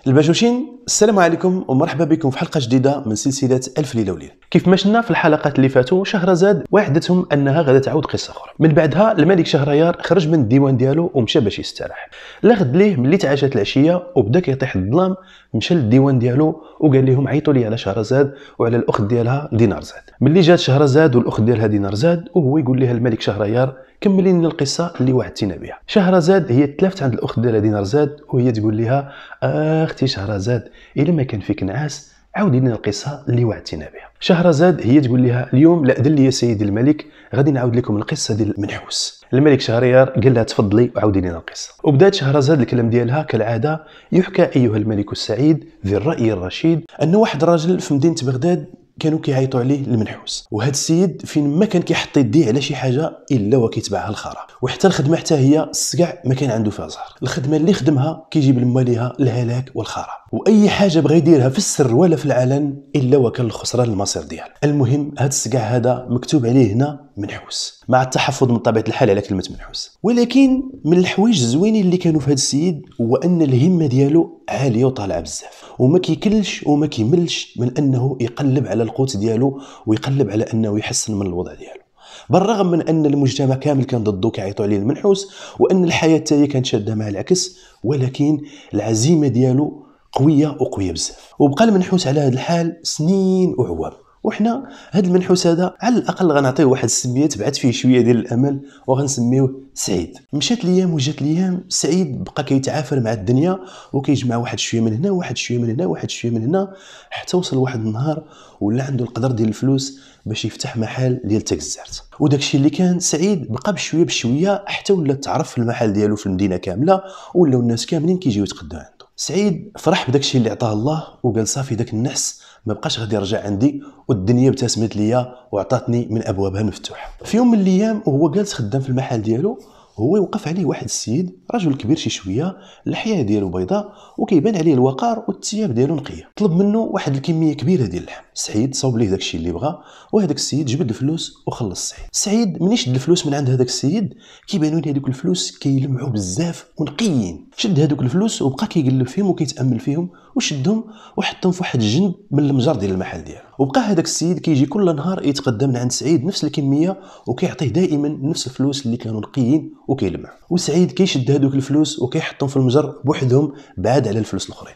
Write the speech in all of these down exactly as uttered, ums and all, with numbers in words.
الباشوشين، السلام عليكم ومرحبا بكم في حلقه جديده من سلسله الف ليله وليله. كيف ما شفنا في الحلقات اللي فاتوا، شهرزاد وعدتهم انها غادا تعاود قصه اخرى. من بعدها الملك شهريار خرج من الديوان ديالو ومشى باش يستراح. لا غد ليه ملي تعاشت العشيه وبدا كيطيح الظلام، مشى للديوان ديالو وقال لهم عيطوا لي على شهرزاد وعلى الاخت ديالها دينارزاد. ملي جات شهرزاد والاخت ديالها دينارزاد وهو يقول لها الملك شهريار كملي لنا القصه اللي وعدتينا بها. شهرزاد هي تلافت عند الاخت ديالها دينارزاد وهي تقول لها اختي شهرزاد الا ما كان فيك نعاس عاودي لنا القصه اللي وعدتينا بها. شهرزاد هي تقول لها اليوم لا اذن لي يا سيدي الملك غادي نعاود لكم القصه ديال المنحوس. الملك شهريار قال لها تفضلي وعاودي لنا القصه. وبدات شهرزاد الكلام ديالها كالعاده. يحكى ايها الملك السعيد ذي الراي الرشيد ان واحد راجل في مدينه بغداد كانوا كيعيطوا عليه المنحوس، وهذا السيد فين ما كان كيحط يديه على شي حاجه الا وكيتبعها الخرا، وحتى الخدمه حتى هي السقع ما كان عنده فيها زهر. الخدمه اللي خدمها كيجيب لماليها الهلاك والخرا، واي حاجه بغى يديرها في السر ولا في العلن الا وكان الخسران المصير ديالها. المهم هذا السقع هذا مكتوب عليه هنا منحوس، مع التحفظ من طبيعه الحال على كلمه منحوس. ولكن من الحوايج الزوينين اللي كانوا في هذا السيد هو ان الهمه ديالو عاليه وطالعه بزاف، وما كيكلش وما كيملش من انه يقلب على القوت ديالو ويقلب على انه يحسن من الوضع ديالو، بالرغم من ان المجتمع كامل كان ضده كيعيطوا عليه المنحوس، وان الحياه حتى هي كانت شاده مع العكس، ولكن العزيمه ديالو قويه وقويه بزاف. وبقى المنحوس على هذا الحال سنين وعوام، وحنا هذا المنحوس هذا على الاقل غنعطيه واحد السميه تبعث فيه شويه ديال الامل وغنسميوه سعيد. مشات الايام وجات الايام، سعيد بقى كيتعافر مع الدنيا وكيجمع واحد شويه من هنا واحد شويه من هنا واحد شويه من هنا، حتى وصل واحد النهار ولا عنده القدر ديال الفلوس باش يفتح محل ديال تاكزارت. وداكشي اللي كان سعيد بقى بشويه بشويه حتى ولا تعرف في المحل ديالو في المدينه كامله، ولاو الناس كاملين كيجيو يتقداو عنده. سعيد فرح بداكشي اللي عطاه الله وقال صافي داك النحس ما بقاش غادي يرجع عندي، والدنيا ابتسمت ليا وعطاتني من ابوابها مفتوحه. في يوم من الايام وهو جالس خدام في المحل ديالو، هو يوقف عليه واحد السيد رجل كبير شي شويه، اللحيه ديالو بيضاء وكيبان عليه الوقار والثياب ديالو نقيه. طلب منه واحد الكميه كبيره ديال اللحم. سعيد صوب ليه داكشي اللي بغا، وهذاك السيد جبد الفلوس وخلص سعيد. سعيد ملي شد الفلوس من عند هذاك السيد كيبانوا ليه هذوك الفلوس كيلمعوا بزاف ونقيين. شد هذوك الفلوس وبقى كيقلب فيهم وكيتامل فيهم وشدهم وحطهم في واحد الجنب من المجر ديال المحل ديالو. وبقى هذاك السيد كيجي كل نهار يتقدم من عند سعيد نفس الكميه وكيعطيه دائما نفس الفلوس اللي كانوا نقيين وكيلمعوا. وسعيد كيشد هذوك الفلوس وكيحطهم في المجر بوحدهم بعاد على الفلوس الاخرين.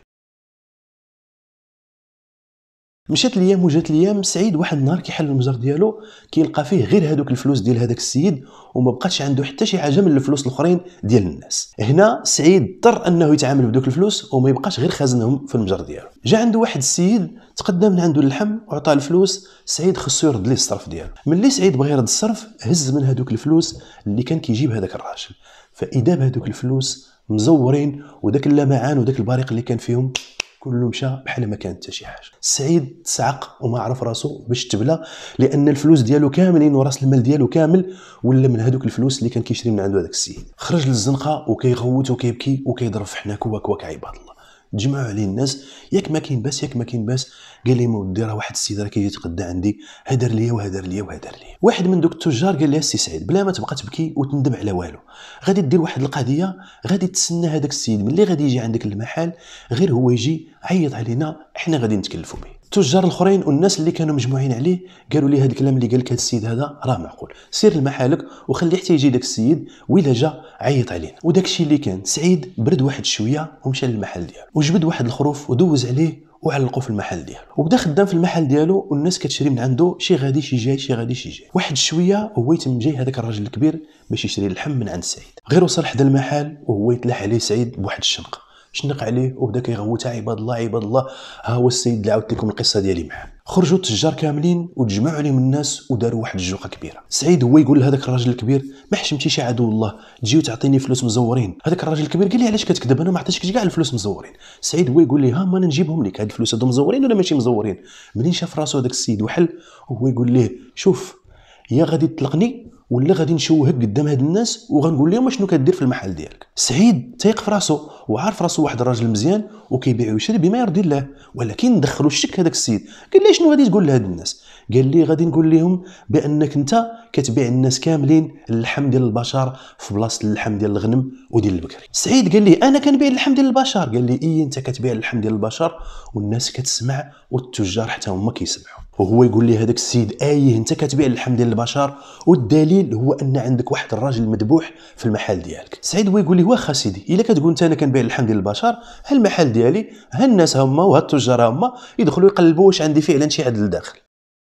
مشات الايام وجات الايام، سعيد واحد النهار كيحل المجر ديالو كيلقى فيه غير هذوك الفلوس ديال هذاك السيد وما بقاتش عنده حتى شي حاجه من الفلوس الاخرين ديال الناس. هنا سعيد اضطر انه يتعامل بدوك الفلوس وما يبقاش غير خازنهم في المجر ديالو. جا عنده واحد السيد تقدم من عنده اللحم وعطاه الفلوس، سعيد خصو يرد ليه الصرف ديالو. ملي سعيد بغى يرد الصرف هز من هذوك الفلوس اللي كان كيجيب هذاك الراجل، فاذا بهذوك الفلوس مزورين وداك اللمعان وداك البريق اللي كان فيهم كله مشى بحال ما كانت حتى شي حاجه. سعيد تصعق وما عرف راسو باش تبلى، لان الفلوس ديالو كاملين وراس المال ديالو كامل ولا من هذوك الفلوس اللي كان كيشري من عنده هذاك السيد. خرج للزنقه وكيغوت وكيبكي وكيضرب في حناكو وك وك عباد الله. تجمعوا عليه الناس، ياك ما كاين باس ياك ما كاين باس. قال لي مودي راه واحد السيد راه كيجي يتقدى عندي، هدر ليا وهدر ليا وهدر ليا. واحد من دوك التجار قال لي السي سعيد بلا ما تبقى تبكي وتندم على والو، غادي دير واحد القضيه، غادي تسنى هذاك السيد ملي غادي يجي عندك المحل غير هو يجي عيط علينا احنا غادي نتكلفوا به. التجار الاخرين والناس اللي كانوا مجموعين عليه قالوا لي هذا الكلام اللي قال لك هذا السيد هذا راه معقول، سير لمحلك وخلي حتى يجي داك السيد وإلا جا عيط علينا. وداك الشيء اللي كان سعيد برد واحد شويه ومشى للمحل ديالو وجبد واحد الخروف ودوز عليه وعلقوا في المحل ديالو، وبدا خدام في المحل ديالو والناس كتشري من عنده شي غادي شي جاي شي غادي شي جاي. واحد شويه هو يتم جاي هذاك الراجل الكبير باش يشري اللحم من عند سعيد. غير وصل حدا المحل وهو يتلاح عليه سعيد بواحد الشنق، شنق عليه وبدا كيغوت عباد الله عباد الله ها هو السيد اللي عاودت لكم القصه ديالي معاه. خرجوا التجار كاملين وتجمعوا عليهم الناس وداروا واحد الجوقه كبيره. سعيد هو يقول لهذاك الراجل الكبير ما حشمتيش يا عدو الله تجيو تعطيني فلوس مزورين. هذاك الراجل الكبير قال لي علاش كتكذب انا ما عطيتكش كاع الفلوس مزورين. سعيد هو يقول لي ها ما انا نجيبهم لك، هاد الفلوس هادو مزورين ولا ماشي مزورين؟ منين شاف راسو هذاك السيد وحل وهو يقول ليه شوف يا غادي تطلقني ولا غادي نشوهك قدام هاد الناس وغنقول لهم شنو كدير في المحل ديالك. سعيد تايق في راسو وعارف راسو واحد الراجل مزيان وكيبيع ويشري بما يرضي الله، ولكن دخلوا الشك هذاك السيد. قال لي شنو غادي تقول لهاد الناس؟ قال لي غادي نقول لهم بانك انت كتبيع الناس كاملين اللحم ديال البشر في بلاصه اللحم ديال الغنم وديال البكري. سعيد قال لي انا كنبيع اللحم ديال البشر. قال لي اي انت كتبيع اللحم ديال البشر والناس كتسمع والتجار حتى هما كيسمعوا. وهو يقول لي هذاك السيد ايه انت كتبيع اللحم ديال البشر والدليل هو ان عندك واحد الراجل مذبوح في المحل ديالك. سعيد هو يقول لي واخا سيدي الا كتقول انت انا كنبيع اللحم ديال البشر ها المحل ديالي ها الناس هما وها التجار هما يدخلوا يقلبوا واش عندي فعلا شي عدل داخل.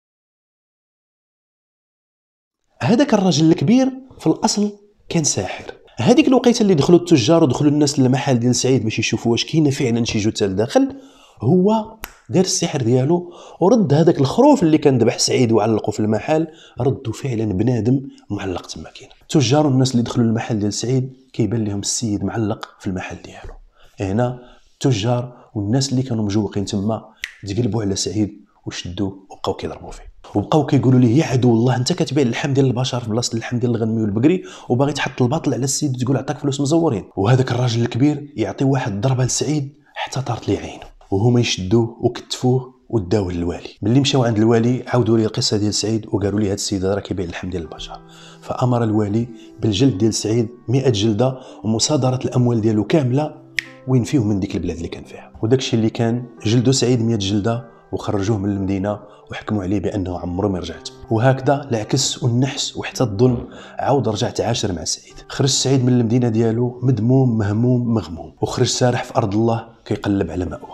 هذاك الراجل الكبير في الاصل كان ساحر. هذيك الوقيته اللي دخلوا التجار ودخلوا الناس للمحل ديال سعيد باش يشوفوا واش كاينه فعلا شي جثه لداخل، هو دار السحر ديالو ورد هذاك الخروف اللي كان ذبح سعيد وعلقه في المحل، ردوا فعلا بنادم معلق تما كاين. التجار والناس اللي دخلوا للمحل ديال سعيد كيبان لهم السيد معلق في المحل ديالو. هنا التجار والناس اللي كانوا مجوقين تما تقلبوا على سعيد وشدوه وبقاو كيضربوا فيه وبقاو كيقولوا ليه يا عدو الله انت كتبيع اللحم ديال البشر في بلاصه اللحم ديال الغنمي والبقري وباغي تحط الباطل على السيد وتقول عطاك فلوس مزورين. وهذاك الراجل الكبير يعطي واحد الضربه لسعيد حتى طارت ليه عينه وهما يشدوه وكتفوه وداوه للوالي. ملي مشاو عند الوالي عاودوا ليه القصه ديال سعيد وقالوا ليه هذا السيد راه كيبيع اللحم ديال البشر. فامر الوالي بالجلد ديال سعيد مئة جلده ومصادره الاموال ديالو كامله وين فيه من ديك البلاد اللي كان فيها. وداك الشيء اللي كان جلدوا سعيد مئة جلده وخرجوه من المدينه وحكموا عليه بانه عمره ما رجع. وهكذا العكس والنحس وحتى الظلم عاود رجع تعاشر مع سعيد. خرج سعيد من المدينه ديالو مذموم مهموم مغموم وخرج سارح في ارض الله كيقلب على مأوى.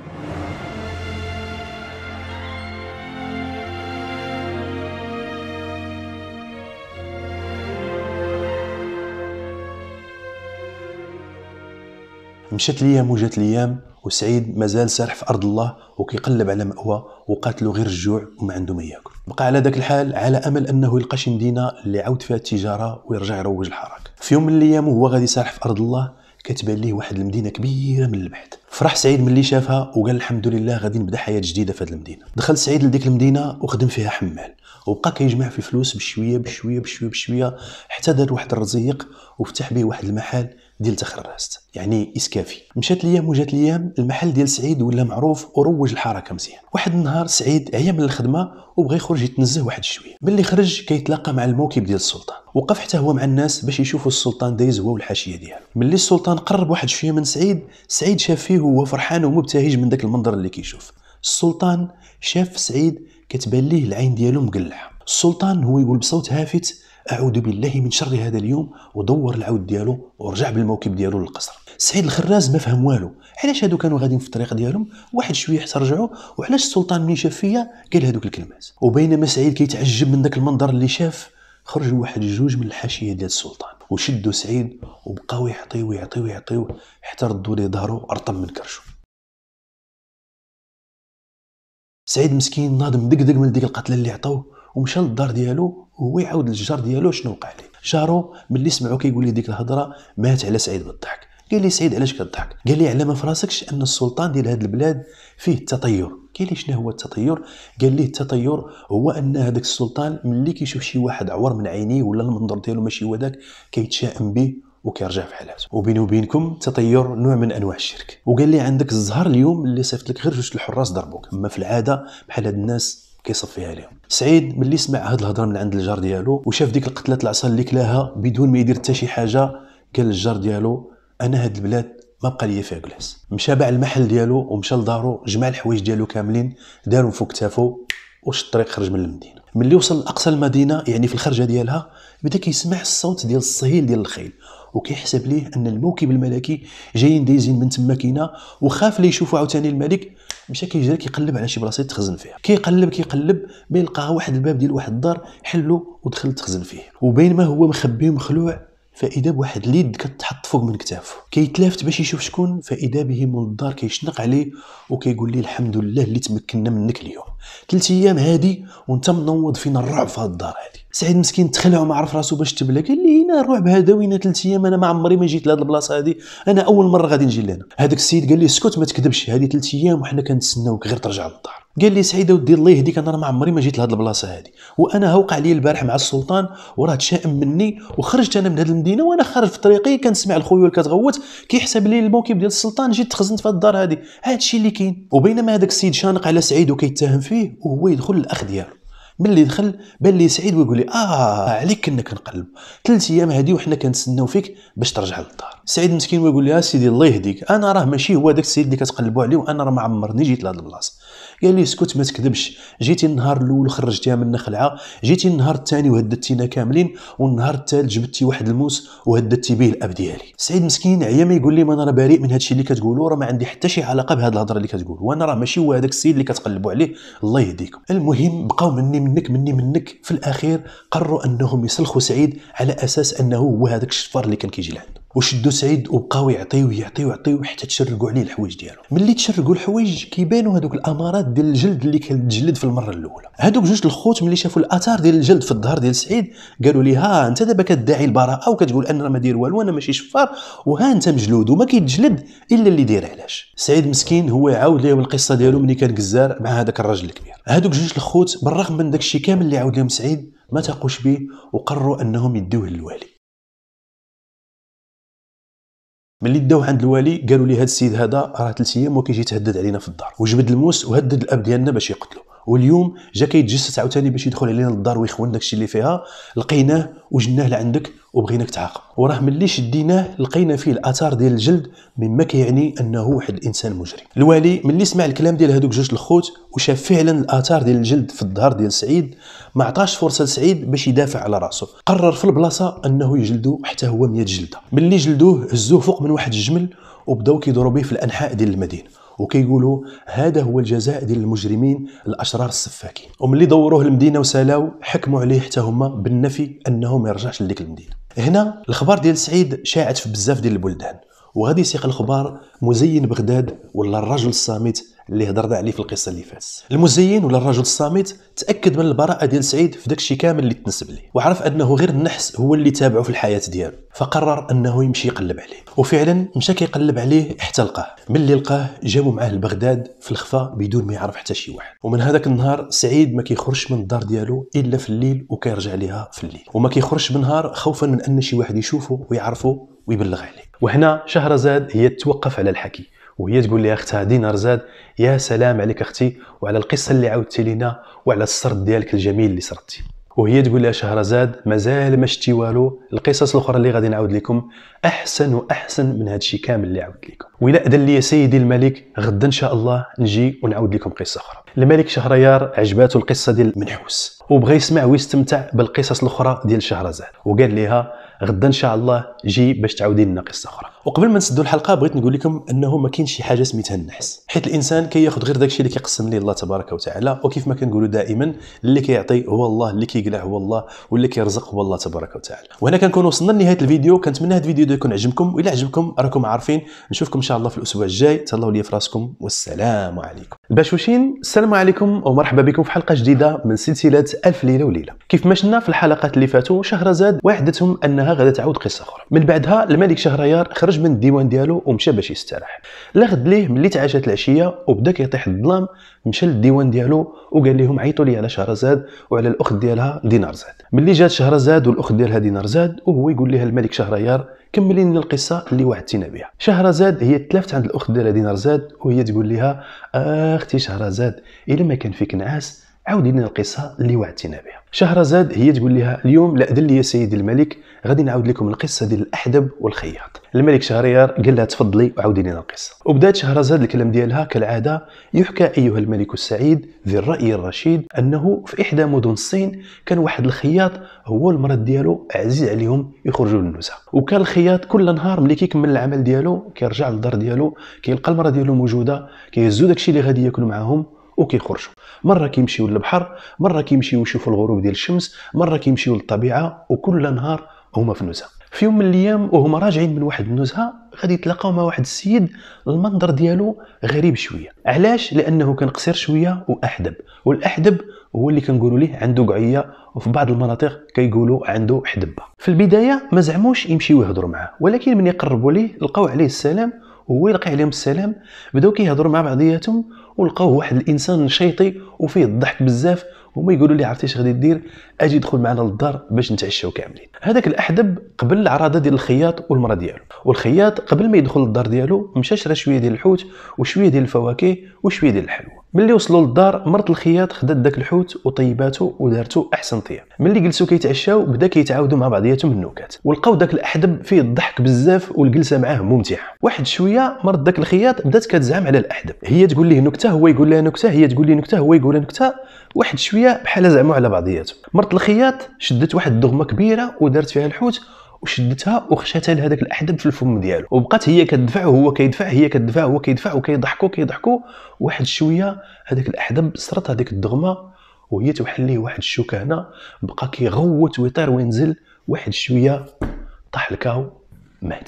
مشات الايام وجات الايام وسعيد مازال سارح في ارض الله وكيقلب على مأوى وقاتلو غير الجوع وما عنده ما ياكل. بقى على ذاك الحال على امل انه يلقى شي مدينه اللي عاود فيها التجاره ويرجع يروج الحركه. في يوم من الايام وهو غادي سارح في ارض الله كتبان ليه واحد المدينه كبيره من البعد. فرح سعيد ملي شافها وقال الحمد لله غادي نبدا حياه جديده في هذه المدينه. دخل سعيد لديك المدينه وخدم فيها حمال وبقى كيجمع في فلوس بشويه بشويه بشويه بشويه حتى دار واحد الرزيق وفتح به واحد المحل ديال تخرست يعني اسكافي. مشات الايام وجات الايام المحل ديال سعيد ولا معروف وروج الحركه مزيان. واحد النهار سعيد عيا من الخدمه وبغى يخرج يتنزه واحد شويه. ملي خرج كيتلاقى مع الموكب ديال السلطان وقف حتى هو مع الناس باش يشوفوا السلطان دايز هو والحاشيه ديالو. ملي السلطان قرب واحد شويه من سعيد سعيد شاف فيه وهو فرحان ومبتهج من داك المنظر اللي كيشوف. السلطان شاف سعيد كتبان ليه العين ديالو مقلعه. السلطان هو يقول بصوت هافت اعوذ بالله من شر هذا اليوم ودور العود ديالو ورجع بالموكب ديالو للقصر. سعيد الخراز ما فهم والو علاش هادو كانوا غاديين في الطريق ديالهم واحد شويه حتى رجعوا وعلاش السلطان ملي شاف فيا قال هادوك الكلمات. وبينما سعيد كيتعجب من داك المنظر اللي شاف خرجوا واحد جوج من الحاشيه ديال السلطان وشدوا سعيد وبقاو يعطيو يعطيو يعطيو حتى ردوا ليه ظهره ارطم من كرشو. سعيد مسكين ناض مدقدق من ديك القتله اللي عطاوه ومشى للدار ديالو وهو يعاود للجار ديالو شنو وقع ليه. جارو ملي سمعو كيقول ليه ديك الهضره مات على سعيد بالضحك. قال لي سعيد علاش كتضحك؟ قال لي على ما فراسكش ان السلطان ديال هاد البلاد فيه التطير. قال لي شنو هو التطير؟ قال لي التطير هو ان هذاك السلطان ملي كيشوف شي واحد عور من عينيه ولا المنظر ديالو ماشي هو داك كيتشائم به وكيرجع في حالاته. وبيني وبينكم التطير نوع من انواع الشرك. وقال لي عندك الزهر اليوم اللي صيفط لك غير جوج الحراس ضربوك اما في العاده بحال هاد الناس كيصفيها لهم. سعيد ملي سمع هاد الهضره من عند الجار ديالو وشاف ديك القتله العصا اللي كلاها بدون ما يدير حتى شي حاجه قال للجار ديالو انا هاد البلاد ما بقى ليا فيها جلاس. مشى باع المحل ديالو ومشى لدارو جمع الحوايج ديالو كاملين دارهم فوق كتافو وش الطريق خرج من المدينه. ملي وصل لاقصى المدينه يعني في الخرجه ديالها بدا كيسمع الصوت ديال الصهيل ديال الخيل وكيحسب ليه ان الموكب الملكي جايين دايزين من تما كينا وخاف لي يشوفوا عاوتاني الملك. مشى كيجري كيقلب على شي بلاصه يتخزن فيها كيقلب كيقلب ما يلقى واحد الباب ديال واحد الدار حلو ودخل تخزن فيه. وبينما هو مخبي ومخلوع فاذا بواحد اليد كتحط فوق من كتافه كيتلافت باش يشوف شكون فاذا به مول الدار كيشنق عليه وكيقول ليه الحمد لله اللي تمكنا منك اليوم ثلاث ايام هادي وانت منوض فينا الرعب في هاد الدار هادي. سعيد مسكين تخلع وما عرف راسو باش تبلى قال لي هنا الرعب هذا وين ثلاث ايام انا ما عمري ما جيت لهاد البلاصه هادي انا اول مره غادي نجي لهنا. هذاك السيد قال لي اسكت ما تكذبش هادي ثلاث ايام وحنا كنتسناوك غير ترجع للدار. قال لي سعيد ودي الله يهديك انا ما عمري ما جيت لهاد البلاصه هادي وانا ها وقع لي البارح مع السلطان وراه تشائم مني وخرجت انا من هاد المدينه وانا خارج في طريقي كنسمع الخيول كتغوت كيحسب لي الموكب ديال السلطان جيت تخزنت في هاد الدار هادي هادشي اللي كاين. وبينما هذاك السيد شانق على سعيد وكيتهم فيه وهو يدخل الاخ ديالو ملي دخل بان لي سعيد ويقول لي اه عليك كنا كنقلب ثلاث ايام هادي وحنا كنتسناو فيك باش ترجع للدار. سعيد مسكين ويقول لي سيدي الله يهديك، انا راه ماشي هو داك السيد اللي كتقلبوا عليه، وانا راه ما عمرني جيت لهاد البلاصه. قال لي اسكت ما تكذبش، جيتي النهار الاول خرجتيها من خلعه، جيتي النهار الثاني وهددتينا كاملين، والنهار الثالث جبتي واحد الموس وهددتي به الاب ديالي. سعيد مسكين عيا ما يقول لي ما انا راه بريء من هادشي اللي كتقولوا، راه ما عندي حتى شي علاقه بهاد الهضره اللي كتقول، وانا راه ماشي هو هذاك السيد اللي كتقلبوا عليه الله يهديكم. المهم بقاو مني منك مني منك، في الاخير قرروا انهم يسلخوا سعيد على اساس انه هو هذاك الشفار اللي كان كيجي لعنده، وشدوا سعيد وبقاو يعطيو يعطيو يعطيو حتى تشرقوا عليه الحوايج ديالو. ملي تشرقوا الحوايج كيبانوا هذوك الامارات ديال الجلد اللي كتجلد في المره الاولى. هذوك جوج الخوت ملي شافوا الاثار ديال الجلد في الظهر ديال سعيد قالوا لي ها انت دابا كتدعي البراءه وكتقول انا ما داير والو، انا ماشي شفار، وها انت مجلود وما كيتجلد الا اللي داير. علاش؟ سعيد مسكين هو يعاود لهم القصه ديالو ملي كان كزار مع هذاك الراجل الكبير. هذوك جوج الخوت بالرغم من داك الشيء كامل اللي عاود لهم سعيد ما تاقوش به، وقرروا انهم يدوه للوالي. ملي داوه عند الوالي قالوا لي هذا السيد هذا راه ثلاث ايام وكيجي يتهدد علينا في الدار، وجبد الموس وهدد الاب ديالنا باش يقتلو، واليوم جا كيتجسس عاوتاني باش يدخل علينا للدار ويخون داكشي اللي فيها. لقيناه وجناه لعندك وبغيناك تعاقب، وراه ملي شديناه لقينا فيه الاثار ديال الجلد مما كيعني انه واحد الانسان مجرم. الوالي ملي سمع الكلام ديال هذوك جوج الخوت وشاف فعلا الاثار ديال الجلد في الظهر ديال سعيد، ما عطاش فرصه لسعيد باش يدافع على راسه، قرر في البلاصه انه يجلدو حتى هو مية جلده. ملي جلدوه هزوه فوق من واحد الجمل وبداو كيضربوا به في الانحاء ديال المدينه، وكيقولوا هذا هو الجزاء ديال المجرمين الاشرار السفاكين. وملي دوروه المدينه وسالاو حكموا عليه حتى هما بالنفي انه ما يرجعش لديك المدينه. هنا الخبار ديال سعيد شاعت في بزاف ديال البلدان، وغادي يسيق الخبار مزين بغداد ولا الرجل الصامت اللي هضرنا عليه في القصه اللي فاتت. المزين ولا الرجل الصامت تاكد من البراءه ديال سعيد في داكشي كامل اللي تنسب ليه، وعرف انه غير النحس هو اللي تابعه في الحياه ديالو، فقرر انه يمشي يقلب عليه. وفعلا مشى كيقلب عليه حتى لقاه. ملي لقاه جابوا معاه لبغداد في الخفاء بدون ما يعرف حتى شي واحد. ومن هذاك النهار سعيد ما كيخرجش من الدار ديالو الا في الليل وكيرجع ليها في الليل، وما كيخرجش بالنهار خوفا من ان شي واحد يشوفه ويعرفه ويبلغ عليه. وهنا شهرزاد هي توقف على الحكي وهي تقول لها اختها دينارزاد يا سلام عليك اختي وعلى القصه اللي عاودتي لينا وعلى السرد ديالك الجميل اللي سردتي. وهي تقول لها شهرزاد مازال ما شتي والو، القصص الاخرى اللي غادي نعاود لكم احسن واحسن من هذا الشيء كامل اللي عاودت لكم. وإلا اذن لي سيدي الملك غدا ان شاء الله نجي ونعاود لكم قصه اخرى. الملك شهريار عجباته القصه ديال المنحوس وبغى يسمع ويستمتع بالقصص الاخرى ديال شهرزاد، وقال لها غدا ان شاء الله جي باش تعاودي لنا قصه اخرى. وقبل ما نسدوا الحلقه بغيت نقول لكم انه ما كاينش شي حاجه سميتها النحس، حيت الانسان كياخذ غير داكشي اللي كيقسم ليه الله تبارك وتعالى، وكيف ما كنقولوا دائما اللي كيعطي هو الله، اللي كيقلع هو الله، واللي كيرزق هو الله تبارك وتعالى. وهنا كنكون وصلنا لنهايه الفيديو. كنتمنى هذا الفيديو يكون عجبكم، والا عجبكم راكم عارفين نشوفكم ان شاء الله في الاسبوع الجاي. تهلاو لي في راسكم والسلام عليكم. الباشوشين السلام عليكم ومرحبا بكم في حلقه جديده من سلسله الف ليله وليله. كيف ما شفنا في الحلقات اللي فاتوا شهرزاد وعدتهم انها غادا تعاود قصه اخرى. من بعدها الملك شهريار خرج من الديوان ديالو ومشى باش يستراح. لغد ليه ملي تعاشت العشيه وبدا كيطيح الظلام مشى للديوان ديالو وقال لهم عيطوا لي على شهرزاد وعلى الاخت ديالها دينارزاد. ملي جات شهرزاد والاخت ديالها دينارزاد وهو يقول لها الملك شهريار كملي لنا القصه اللي وعدتينا بها. شهرزاد هي تلافت عند الاخت ديالها دينارزاد وهي تقول لها اختي شهرزاد الا ما كان فيك نعاس عاودي لنا القصه اللي وعدتينا بها. شهرزاد هي تقول لها اليوم لا اذن لي يا سيدي الملك غادي نعاود لكم القصه ديال الاحدب والخياط. الملك شهريار قال لها تفضلي وعاودي لنا القصه. وبدات شهرزاد الكلام ديالها كالعاده. يحكى ايها الملك السعيد ذي الراي الرشيد انه في احدى مدن الصين كان واحد الخياط هو المرض ديالو عزيز عليهم يخرجوا للنزهه، وكان الخياط كل نهار ملي كيكمل العمل ديالو كيرجع للدار ديالو كيلقى المراه ديالو موجوده كيهزوا داكشي اللي غادي ياكلوا معاهم وكيخرجوا. مره كيمشيو للبحر، مره كيمشيو يشوفوا الغروب ديال الشمس، مره كيمشيو للطبيعه، وكل نهار هما في النزهه. في يوم من الايام وهما راجعين من واحد النزهه غادي يتلاقاو مع واحد السيد المنظر ديالو غريب شويه. علاش؟ لانه كان قصير شويه واحدب، والاحدب هو اللي كنقولوا ليه عنده قعيه، وفي بعض المناطق كيقولوا عنده حدبه. في البدايه ما زعموش يمشيو يهضروا معاه، ولكن من يقربوا ليه لقاو عليه السلام وهو يلقي عليهم السلام. بداو كيهضروا مع بعضياتهم ولقاوه واحد الانسان نشيطي وفيه الضحك بزاف هما يقولوا لي عرفتي اش غادي دير، اجي دخل معنا للدار باش نتعشاو كاملين. هذاك الاحدب قبل العراضه ديال الخياط والمراه ديالو، والخياط قبل ما يدخل للدار ديالو مشى شرا شويه ديال الحوت وشويه ديال الفواكه وشويه ديال الحلوى. ملي وصلوا للدار مرت الخياط خدات داك الحوت وطيباتو ودارتو احسن طياب. ملي جلسوا كيتعشاو بدا كيتعاودوا مع بعضياتهم النكات، ولقاو داك الاحدب فيه الضحك بزاف والجلسه معاه ممتعه. واحد شويه مرت داك الخياط بدات كتزعم على الاحدب، هي تقول ليه نكته هو يقول لها نكته، هي تقول ليه نكته هو يقول لها نكته. واحد شويه بحال زعموا على بعضياتهم. مرت الخياط شدت واحد الدغمه كبيره ودارت فيها الحوت وشدتها وخشاتها لهذاك الاحدب في الفم ديالو، وبقات هي كتدفع وهو كيدفع، هي كتدفع وهو كيدفع، وكيضحكوا كيضحكوا. واحد شويه هذاك الاحدب صرت هذيك الدغمه وهي توحل ليه واحد الشوكه هنا، بقى كيغوت ويطير وينزل. واحد شويه طاح الكاو مات.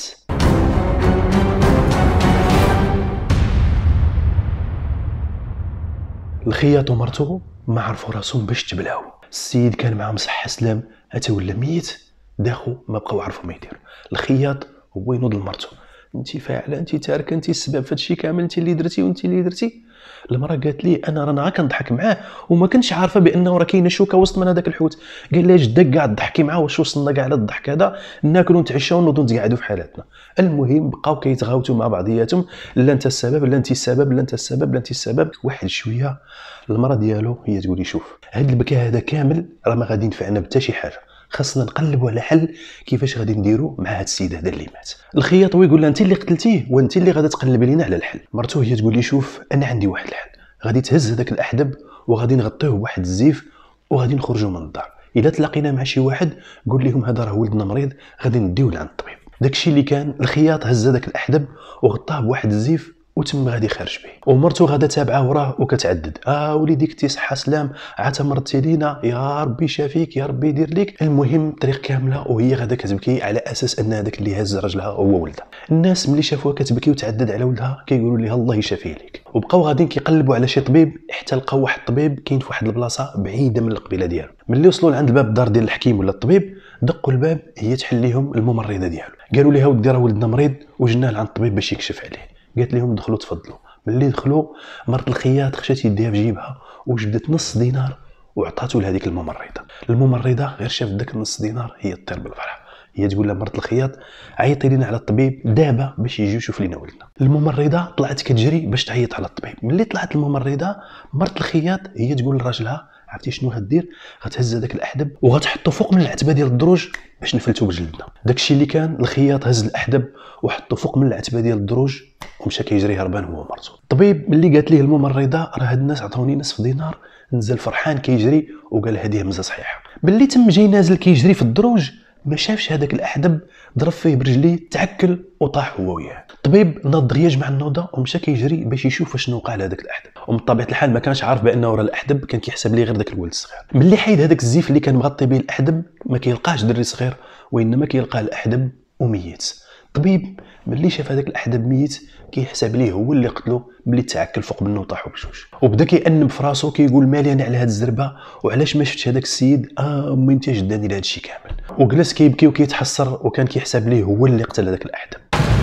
الخياط ومرته ما عرفوا راسهم باش تبلاو. السيد كان معاهم صحه سلام حتى ولا ميت، داخو ما بقاو عرفوا ما يديروا. الخياط هو ينوض لمرته، انت فاعله، انت تاركه، انت السبب في هادشي كامل، انت اللي درتي وانت اللي درتي. المراه قالت لي انا رانا غا كنضحك معاه وما كنتش عارفه بانه راه كاينه شوكه وسط من هذاك الحوت. قال لها جدك كاع ضحكي معاه، واش وصلنا كاع للضحك هذا؟ ناكلوا ونتعشاو ونوضوا نتقعدوا في حالاتنا. المهم بقاو كيتغاوتوا مع بعضياتهم، لا انت السبب، لا انت السبب، لا انت السبب، لا انت السبب. واحد شويه المراه ديالو هي تقول لي شوف هاد البكاء هذا كامل راه ما غادي ينفعنا بتا شي حاجه، خاصنا نقلبوا على حل كيفاش غادي نديروا مع هاد السيد هذا اللي مات. الخياط هو يقول لها انت اللي قتلتيه وانت اللي غادي تقلبي لينا على الحل. مرته هي تقول لي شوف انا عندي واحد الحل، غادي تهز هذاك الاحدب وغادي نغطيوه بواحد الزيف وغادي نخرجوا من الدار. الا تلاقينا مع شي واحد قول لهم هذا راه ولدنا مريض غادي نديوه لعند الطبيب. داكشي اللي كان. الخياط هز هذاك الاحدب وغطاه بواحد الزيف وتم غادي خارج به، ومرته غادا تابعه وراه وكتعدد اه وليدي كنتي صحه سلام عاد مرتي لينا يا ربي شافيك يا ربي يدير ليك. المهم الطريق كامله وهي غادا كتبكي على اساس ان هذاك اللي هز رجلها هو ولدها. الناس ملي شافوها كتبكي وتعدد على ولدها كيقولوا لها الله يشافيه ليك، وبقاو غاديين كيقلبوا على شي طبيب حتى لقاو واحد الطبيب كاين في واحد البلاصه بعيده من القبيله ديالو. ملي وصلوا لعند الباب الدار ديال الحكيم ولا الطبيب دقوا الباب، هي تحل لهم الممرضه ديالو، قالوا لها ودي راه ولدنا مريض وجناه لعند الطبيب باش يكشف عليه. قالت لهم دخلوا تفضلوا. ملي دخلوا مرت الخياط خشات يديها في جيبها وجبدت نص دينار وعطاتو لهذيك الممرضه. الممرضه غير شافت داك النص دينار هي تطير بالفرحه، هي تقول لها مرت الخياط عيطي لينا على الطبيب دابا باش يجي يشوف لينا ولدنا. الممرضه طلعت كتجري باش تعيط على الطبيب. ملي طلعت الممرضه مرت الخياط هي تقول لراجلها عرفتي شنو غدير؟ غتهز هذاك الاحدب وغتحطو فوق من العتبه ديال الدروج باش نفلتو بجلدنا. داكشي اللي كان. الخياط هز الاحدب وحطو فوق من العتبه ديال الدروج ومشى كيجري هربان هو ومرته. الطبيب ملي قالت ليه الممرضه راه هاد الناس عطاوني نصف دينار نزل فرحان كيجري وقال هذه همزه صحيحه. باللي تم جاي نازل كيجري في الدروج ما شافش هذاك الاحدب ضرب فيه برجليه تعكل وطاح هو وياه. الطبيب ناض دغيا جمع النوضه ومشى كيجري باش يشوف شنو وقع لهذاك الاحدب، ومن طبيعه الحال ما كانش عارف بانه راه الاحدب، كان كيحسب ليه غير داك الولد الصغير. ملي حيد هذاك الزيف اللي كان مغطي به الاحدب ما كيلقاش دري صغير وانما كيلقاه الاحدب وميت. الطبيب ملي شاف هذاك الاحدب ميت كيحسب ليه هو اللي قتلو ملي تعكل فوق منه وطاحوا بجوج، وبدا كيأنب في راسو كيقول مالي انا على هاد الزربه وعلاش ما شفتش هذاك السيد اه امي انت جداني لهذا الشيء كامل. وجلس كيبكي وكيتحسر وكان كيحسب ليه هو اللي قتل هذاك الاحدب.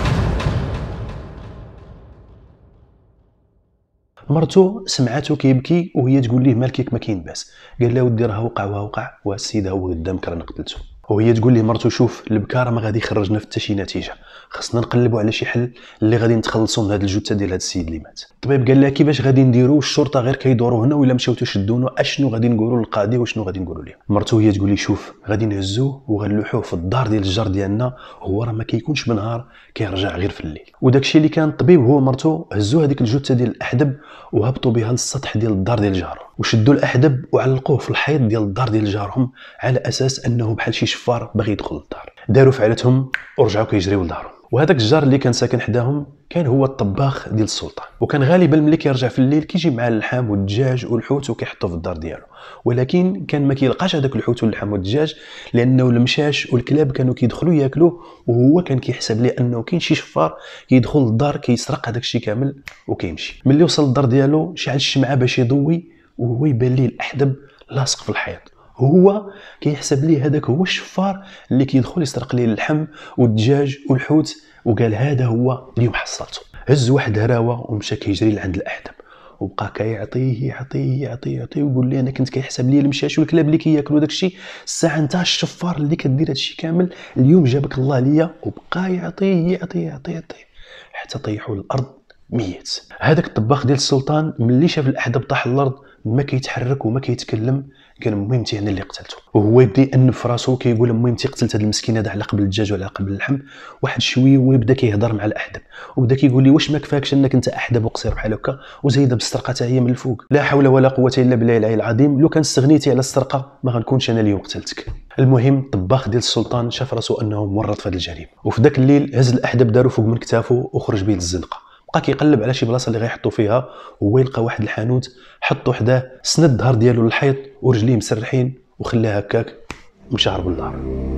مرته سمعته كيبكي وهي تقول ليه مالكيك ما كاين باس. قال لها ودي راه وقع وقع والسيد هو قدامك رانا قتلته. وهي تقول ليه مرته شوف البكا راه ما غادي يخرجنا في حتى شي نتيجه، خصنا نقلبوا على شي حل اللي غادي نتخلصوا من هذه الجثه ديال هذا السيد اللي مات. الطبيب قال لها كيفاش غادي نديروا؟ الشرطه غير كيدوروا هنا ولا مشاو تشدونه اشنو غادي نقولوا للقاضي وشنو غادي نقولوا ليه؟ مرته هي تقول لي شوف غادي نهزوه وغنلوحوه في الدار ديال الجار ديالنا، هو راه ما كيكونش بنهار كيرجع غير في الليل. وداكشي اللي كان. الطبيب هو مرته هزوا هذيك الجثه ديال الاحدب وهبطوا بها للسطح ديال الدار ديال جارهم وشدوا الاحدب وعلقوه في الحيط ديال الدار ديال جارهم على اساس انه بحال شي شفار باغي يدخل للدار. داروا فعلتهم ورجعوا كيجريو لدارهم. وهذاك الجار اللي كان ساكن حداهم كان هو الطباخ ديال السلطان، وكان غالبا ملي كيرجع في الليل كيجي مع اللحم والدجاج والحوت وكيحطو في الدار ديالو، ولكن كان ما كيلقاش هذاك الحوت واللحم والدجاج لانه المشاش والكلاب كانوا كيدخلوا ياكلوه، وهو كان كيحسب ليه انه كاين شي شفار كيدخل للدار كيسرق هذاك الشيء كامل وكيمشي. ملي وصل للدار ديالو شعل الشمعه باش يضوي وهو يبان ليه الاحدب لاصق في الحيط، هو كيحسب ليه هذاك هو الشفار اللي كيدخل يسرق ليه اللحم والدجاج والحوت، وقال هذا هو اليوم حصلته. هز واحد هراوه ومشى كيجري لعند الاحدب وبقى كيعطيه يعطيه يعطيه يعطيه ويقول لي انا كنت كيحسب لي المشاش والكلاب اللي كياكلوا داكشي، الساعه انت الشفار اللي كدير هادشي كامل اليوم جابك الله ليا. وبقى يعطيه يعطيه يعطيه يعطيه حتى طيحوا للارض ميت. هذاك الطباخ ديال السلطان ملي شاف الاحدب طاح الارض ما كيتحرك وما كيتكلم، قال مهمتي انا اللي قتلته. وهو يبدا يأنب في راسو كيقول مهمتي قتلت هذا المسكين هذا على قبل الدجاج وعلى قبل اللحم. واحد شويه ويبدا كيهضر مع الاحدب وبدا كيقول لي واش ما كفاكش انك انت احدب وقصير بحال هكا وزايده بالسرقه حتى هي من الفوق؟ لا حول ولا قوه الا بالله العلي العظيم، لو كان استغنيتي على السرقه ما غنكونش انا اليوم قتلتك. المهم الطباخ ديال السلطان شاف راسو انه مورط في هذه الجريمه، وفي ذاك الليل هز الاحدب دارو فوق من كتافو وخرج به للزنقه. بقى كيقلب على شي بلاصه اللي غيحطوا فيها، وهو يلقى واحد الحانوت حطو حداه، سند الظهر ديالو للحيط ورجليه مسرحين وخلاه هكاك ومشى هرب للدار.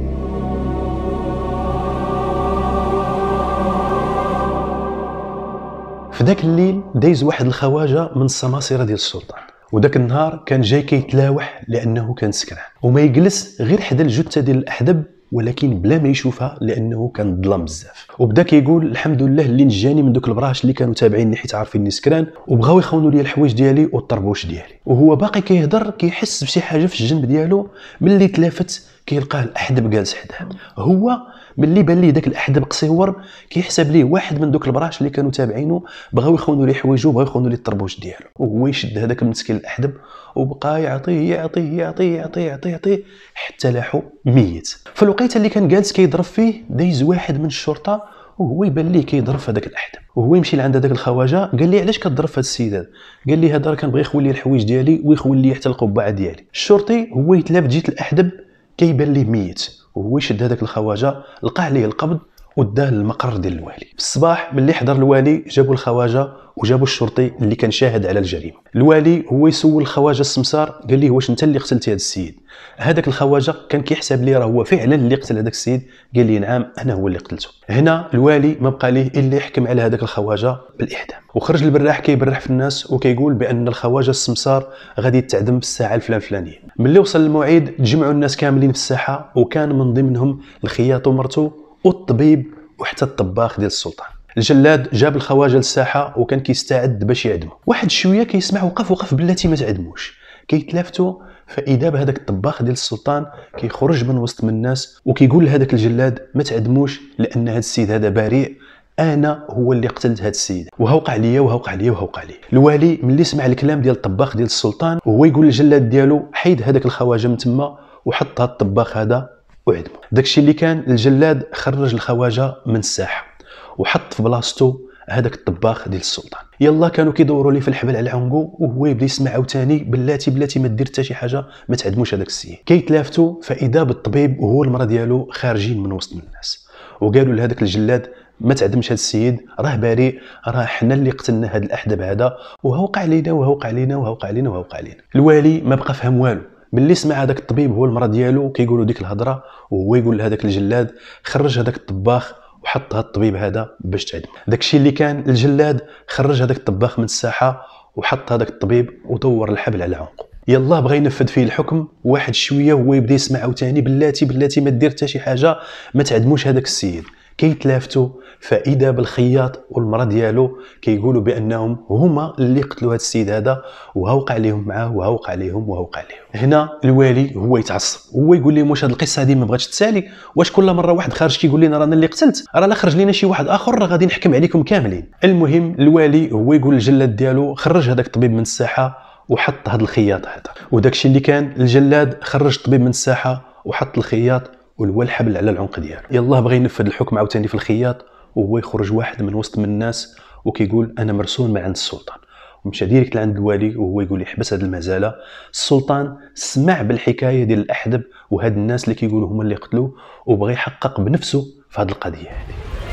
في ذاك الليل دايز واحد الخواجه من السماسره ديال السلطان، وداك النهار كان جاي كيتلاوح لانه كان سكران وما يجلس غير حدا الجثه ديال الاحدب ولكن بلا ما يشوفها لانه كان ظلام بزاف. وبدا كيقول الحمد لله اللي نجاني من دوك البراش اللي كانوا تابعيني حيت عارفيني سكران وبغاو يخونوا لي الحوايج ديالي والطربوش ديالي. وهو باقي كيهضر كيحس بشي حاجه في الجنب ديالو، ملي تلافت كيلقاه الاحدب جالس حداه. هو ملي بان ليه داك الاحدب قصيور كيحسب ليه واحد من دوك البراش اللي كانوا تابعينه بغاو يخونوا ليه حوايجو وبغاو يخونوا ليه الطربوش ديالو. وهو يشد هذاك المسكين الاحدب وبقى يعطيه يعطيه يعطيه يعطيه يعطيه يعطيه حتى لاحو ميت. في الوقيته اللي كان جالس كيضرب فيه دايز واحد من الشرطه وهو يبان ليه كيضرب في هذاك الاحدب، وهو يمشي لعند هذاك الخواجه قال لي علاش كتضرب في هذا السيد هذا؟ قال لي هذا راه كنبغي يخوي لي الحوايج ديالي ويخوي لي حتى القبعه ديالي. الشرطي هو يتلاب جيت الاحدب كيبان ليه ميت، وهو يشد هذاك الخواجه لقى عليه القبض وداه للمقر ديال الوالي. في الصباح ملي حضر الوالي جابوا الخواجه وجابوا الشرطي اللي كان شاهد على الجريمه. الوالي هو يسول الخواجه السمسار قال ليه واش انت اللي قتلتي هذا السيد؟ هذاك الخواجه كان كيحسب ليه راه هو فعلا اللي قتل هذاك السيد، قال لي نعم انا هو اللي قتلته. هنا الوالي ما بقى ليه الا يحكم على هذاك الخواجه بالاعدام، وخرج البراح كيبرح في الناس وكيقول بان الخواجه السمسار غادي يتعدم في الساعه الفلان فلانيه. ملي وصل الموعد تجمعوا الناس كاملين في الساحه، وكان من ضمنهم الخياط ومرته والطبيب وحتى الطباخ ديال السلطان. الجلاد جاب الخواجه للساحه وكان كيستعد باش يعدمو. واحد شويه كيسمع وقف وقف بلاتي ما تعدموش، كيتلافتوا فاذا بهذاك الطباخ ديال السلطان كيخرج من وسط من الناس وكيقول لهذاك الجلاد ما تعدموش لان هذا السيد هذا بريء، انا هو اللي قتلت هذا السيد وهوقع ليا وهوقع ليا وهوقع ليه. الوالي ملي سمع الكلام ديال الطباخ ديال السلطان وهو يقول للجلاد ديالو حيد هذاك الخواجه من تما وحط هذا الطباخ هذا وعدمو. داكشي اللي كان الجلاد خرج الخواجه من الساحه وحط في بلاصتو هذاك الطباخ ديال السلطان. يلا كانوا كيدوروا ليه في الحبل على عنقو وهو يبدا يسمع عاوتاني بلاتي بلاتي ما دير حتى شي حاجه ما تعدموش هذاك السيد. كيتلافتوا فاذا بالطبيب وهو المراه ديالو خارجين من وسط من الناس وقالوا لهذاك الجلاد ما تعدمش هذا السيد راه بريء، راه حنا اللي قتلنا هذا الاحدب هذا وهوقع علينا وهوقع علينا وهوقع علينا وهوقع علينا. الوالي ما بقى فهم والو ملي سمع هذاك الطبيب هو المراه ديالو كيقولوا ديك الهضره، وهو يقول لهذاك الجلاد خرج هذاك الطباخ وحط هذا الطبيب هذا باش تعدم. داكشي اللي كان الجلاد خرج هذاك الطباخ من الساحه وحط هذاك الطبيب ودور الحبل على عنقه. يلا بغى ينفذ فيه الحكم، واحد شويه هو يبدا يسمع عاوتاني بلاتي بلاتي ما دير حتى شي حاجه ما تعدموش هذاك السيد. كيتلافتوا فاذا بالخياط والمراه ديالو كيقولوا بانهم هما اللي قتلوا هذا السيد هذا وهوقع عليهم معاه وهوقع عليهم وهوقع عليهم. هنا الوالي هو يتعصب هو يقول لهم واش هذه القصه هذه ما بغاتش تسالي؟ واش كل مره واحد خارج كيقول لنا رانا اللي قتلت راه لا خرج لينا شي واحد اخر راه غادي نحكم عليكم كاملين. المهم الوالي هو يقول للجلاد ديالو خرج هذاك الطبيب من الساحه وحط هذا الخياط هذا، وداكشي اللي كان الجلاد خرج الطبيب من الساحه وحط الخياط والوا الحبل على العنق ديالو. يلاه بغى ينفذ الحكم عاوتاني في الخياط وهو يخرج واحد من وسط من الناس وكيقول انا مرسول من عند السلطان، ومشى ديريكت لعند الوالي وهو يقول يحبس هذه المزاله. السلطان سمع بالحكايه ديال الاحدب وهاد الناس اللي كيقولوا هما اللي قتلوه وبغى يحقق بنفسه في هذه القضيه هذه.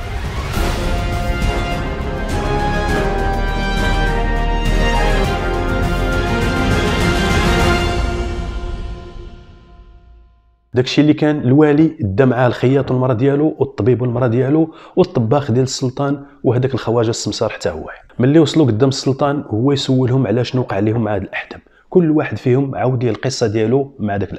داكشي اللي كان الوالي دا معاه الخياط والمراه ديالو والطبيب والمراه ديالو والطباخ ديال السلطان وهداك الخواجه السمسار حتى هو. ملي وصلوا قدام السلطان هو يسولهم على شنو وقع لهم مع هذا الاحدب، كل واحد فيهم عاود القصه ديالو مع داك الاحدب.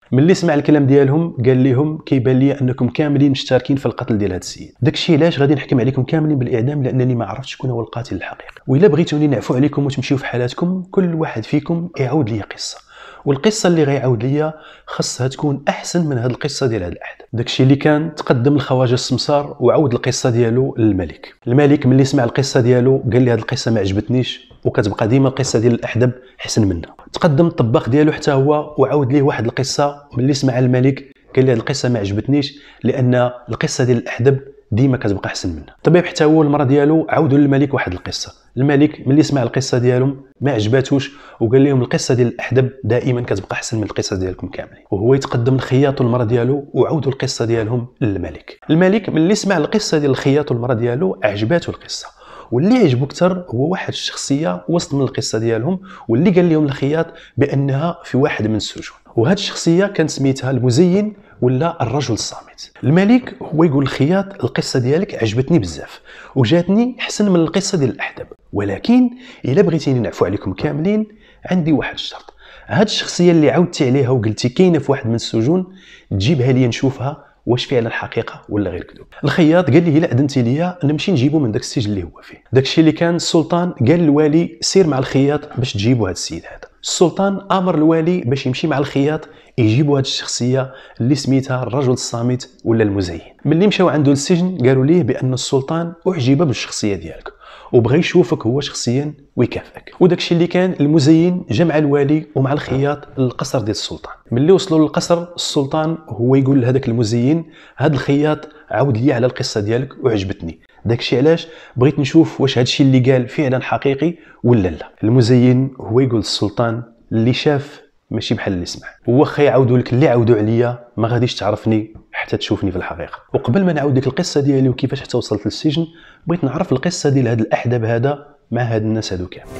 ملي سمع الكلام ديالهم قال لهم كيبان لي انكم كاملين مشتركين في القتل ديال هذا السيد. داكشي علاش غادي نحكم عليكم كاملين بالاعدام، لانني ما عرفتش شكون هو القاتل الحقيقي. والا بغيتوني نعفو عليكم وتمشيو في حالاتكم، كل واحد فيكم يعاود لي قصه، والقصه اللي غيعاود ليا خاصها تكون احسن من هذه القصه ديال هذا الاحد. داكشي اللي كان تقدم الخواجه السمسار وعاود القصه ديالو للملك. الملك ملي سمع القصه ديالو قال لي هذه القصه ما عجبتنيش، وكتبقى ديما القصه ديال الاحدب احسن منها. تقدم الطباخ ديالو حتى هو وعاود ليه واحد القصه، ملي سمع الملك قال لي هذه القصه ما عجبتنيش، لان القصه ديال الاحدب ديما كتبقى احسن منها. الطبيب حتى هو المره ديالو عاودوا للملك واحد القصه. الملك ملي سمع القصه ديالهم ما عجباتوش وقال لهم القصه ديال الاحدب دائما كتبقى احسن من القصه ديالكم كاملين. وهو يتقدم الخياط والمره ديالو وعاودوا القصه ديالهم للملك. الملك ملي سمع القصه ديال الخياط والمره ديالو عجباته القصه، واللي عجبو اكثر هو واحد الشخصيه وسط من القصه ديالهم، واللي قال لهم الخياط بانها في واحد من السجون، وهاد الشخصيه كان سميتها المزين ولا الرجل الصامت. الملك هو يقول الخياط القصه ديالك عجبتني بزاف وجاتني احسن من القصه ديال الاحدب، ولكن الا بغيتيني نعفو عليكم كاملين عندي واحد الشرط. هاد الشخصيه اللي عاودتي عليها وقلتي كاينه في واحد من السجون تجيبها لي نشوفها واش فعلا حقيقه ولا غير كذوب. الخياط قال لي الا اذنتي ليا نمشي نجيبو من داك السجن اللي هو فيه. داكشي اللي كان السلطان قال للوالي سير مع الخياط باش تجيبو هذا السيد هذا. السلطان امر الوالي باش يمشي مع الخياط يجيبوا هذه الشخصيه اللي سميتها الرجل الصامت ولا المزين. ملي مشاو عنده للسجن قالوا ليه بان السلطان اعجب بالشخصيه ديالك وبغى يشوفك هو شخصيا ويكافئك. وداكشي اللي كان المزين جمع الوالي ومع الخياط للقصر ديال السلطان. ملي وصلوا للقصر السلطان هو يقول لهذاك المزين هذا الخياط عاود لي على القصه ديالك وعجبتني، داكشي علاش بغيت نشوف واش هادشي اللي قال فعلا حقيقي ولا لا. المزين هو يقول للسلطان اللي شاف ماشي بحال اللي سمع، وواخا يعاودوا لك اللي عاودوا عليا ما غاديش تعرفني حتى تشوفني في الحقيقه. وقبل ما نعاود لك القصه ديالي وكيفاش حتى وصلت للسجن بغيت نعرف القصه ديال هذا الاحدب هذا مع هاد الناس هادو كامل.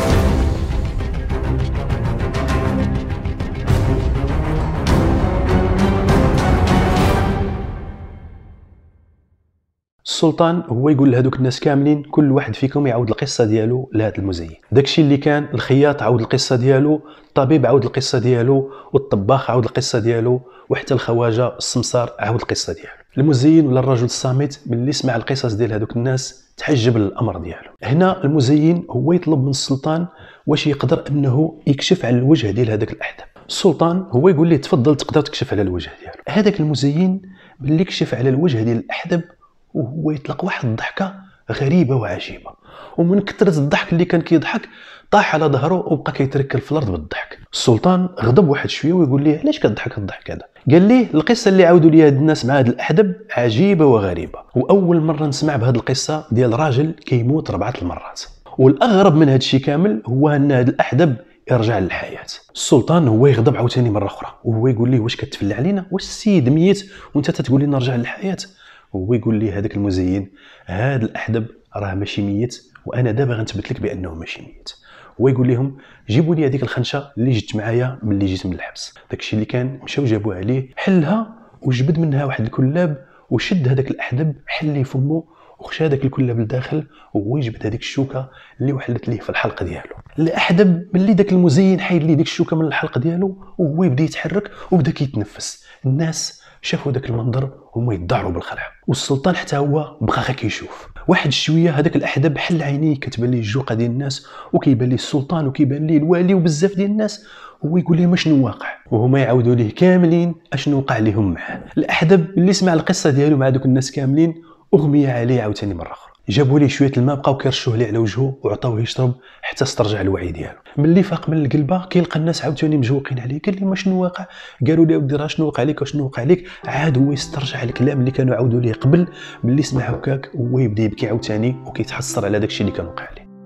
السلطان هو يقول لهذوك الناس كاملين كل واحد فيكم يعاود القصه ديالو لهذا المزين. داكشي اللي كان الخياط عاود القصه ديالو، الطبيب عاود القصه ديالو، والطباخ عاود القصه ديالو، وحتى الخواجه السمسار عاود القصه ديالو. المزين ولا الرجل الصامت ملي سمع القصص ديال هذوك الناس تحجب للامر ديالو. هنا المزين هو يطلب من السلطان واش يقدر انه يكشف على الوجه ديال هذاك الاحدب. السلطان هو يقول ليه تفضل تقدر تكشف على الوجه ديالو. هذاك المزين ملي كشف على الوجه ديال الاحدب وهو يطلق واحد الضحكه غريبه وعجيبه، ومن كثره الضحك اللي كان كيضحك طاح على ظهره وبقى كيتركل في الارض بالضحك. السلطان غضب واحد شويه ويقول ليه علاش كتضحك الضحك هذا؟ قال ليه القصه اللي عاودوا لي هاد الناس مع هاد الاحدب عجيبه وغريبه، واول مره نسمع بهاد القصه ديال راجل كيموت ربعه المرات، والاغرب من هاد الشيء كامل هو ان هاد الاحدب يرجع للحياه. السلطان هو يغضب عاوتاني مره اخرى وهو يقول ليه واش كتفل علينا؟ واش السيد ميت وانت تتقول لي نرجع للحياه؟ وهو يقول لي هذاك المزين هذا الاحدب راه ماشي ميت، وانا دابا غنثبت لك بانه ماشي ميت. هو يقول لهم جيبوا لي هذيك الخنشه اللي جت معايا ملي جيت من الحبس. داكشي اللي كان مشاو جابوها عليه، حلها وجبد منها واحد الكلاب وشد هذاك الاحدب حل ليه فمه وخشى هذاك الكلاب لداخل وهو يجبد هذيك الشوكه اللي وحلت ليه في الحلقه ديالو. الاحدب ملي داك المزين حيد ليه ديك الشوكه من الحلقه ديالو وهو يبدا يتحرك وبدا كيتنفس. الناس شافوا داك المنظر هما يتضاعروا بالخلع، والسلطان حتى هو بقى غير كيشوف. واحد شويه هذاك الاحدب حل عينيه كتبان ليه الجوقه ديال الناس وكيبان ليه السلطان وكيبان ليه الوالي وبزاف ديال الناس، هو يقول لهم شنو واقع وهما يعاودوا ليه كاملين اشنو وقع لهم معاه. الاحدب اللي سمع القصه ديالو مع دوك الناس كاملين اغمي عليه عاوتاني مره اخرى. جابوا ليه شويه الماء بقاو كيرشوه ليه على وجهه وعطاوه يشرب حتى استرجع الوعي ديالو. ملي فاق من القلبه كيلقى الناس عاوتاني مجوقين عليه، قال لهم شنو واقع؟ قالوا ليه ودي راه شنو وقع لك وشنو وقع لك؟ عاد هو يسترجع الكلام اللي كانوا عاودوا ليه قبل. ملي سمع هكاك هو يبدا يبكي عاوتاني وكيتحسر على داكشي اللي كان وقع ليه.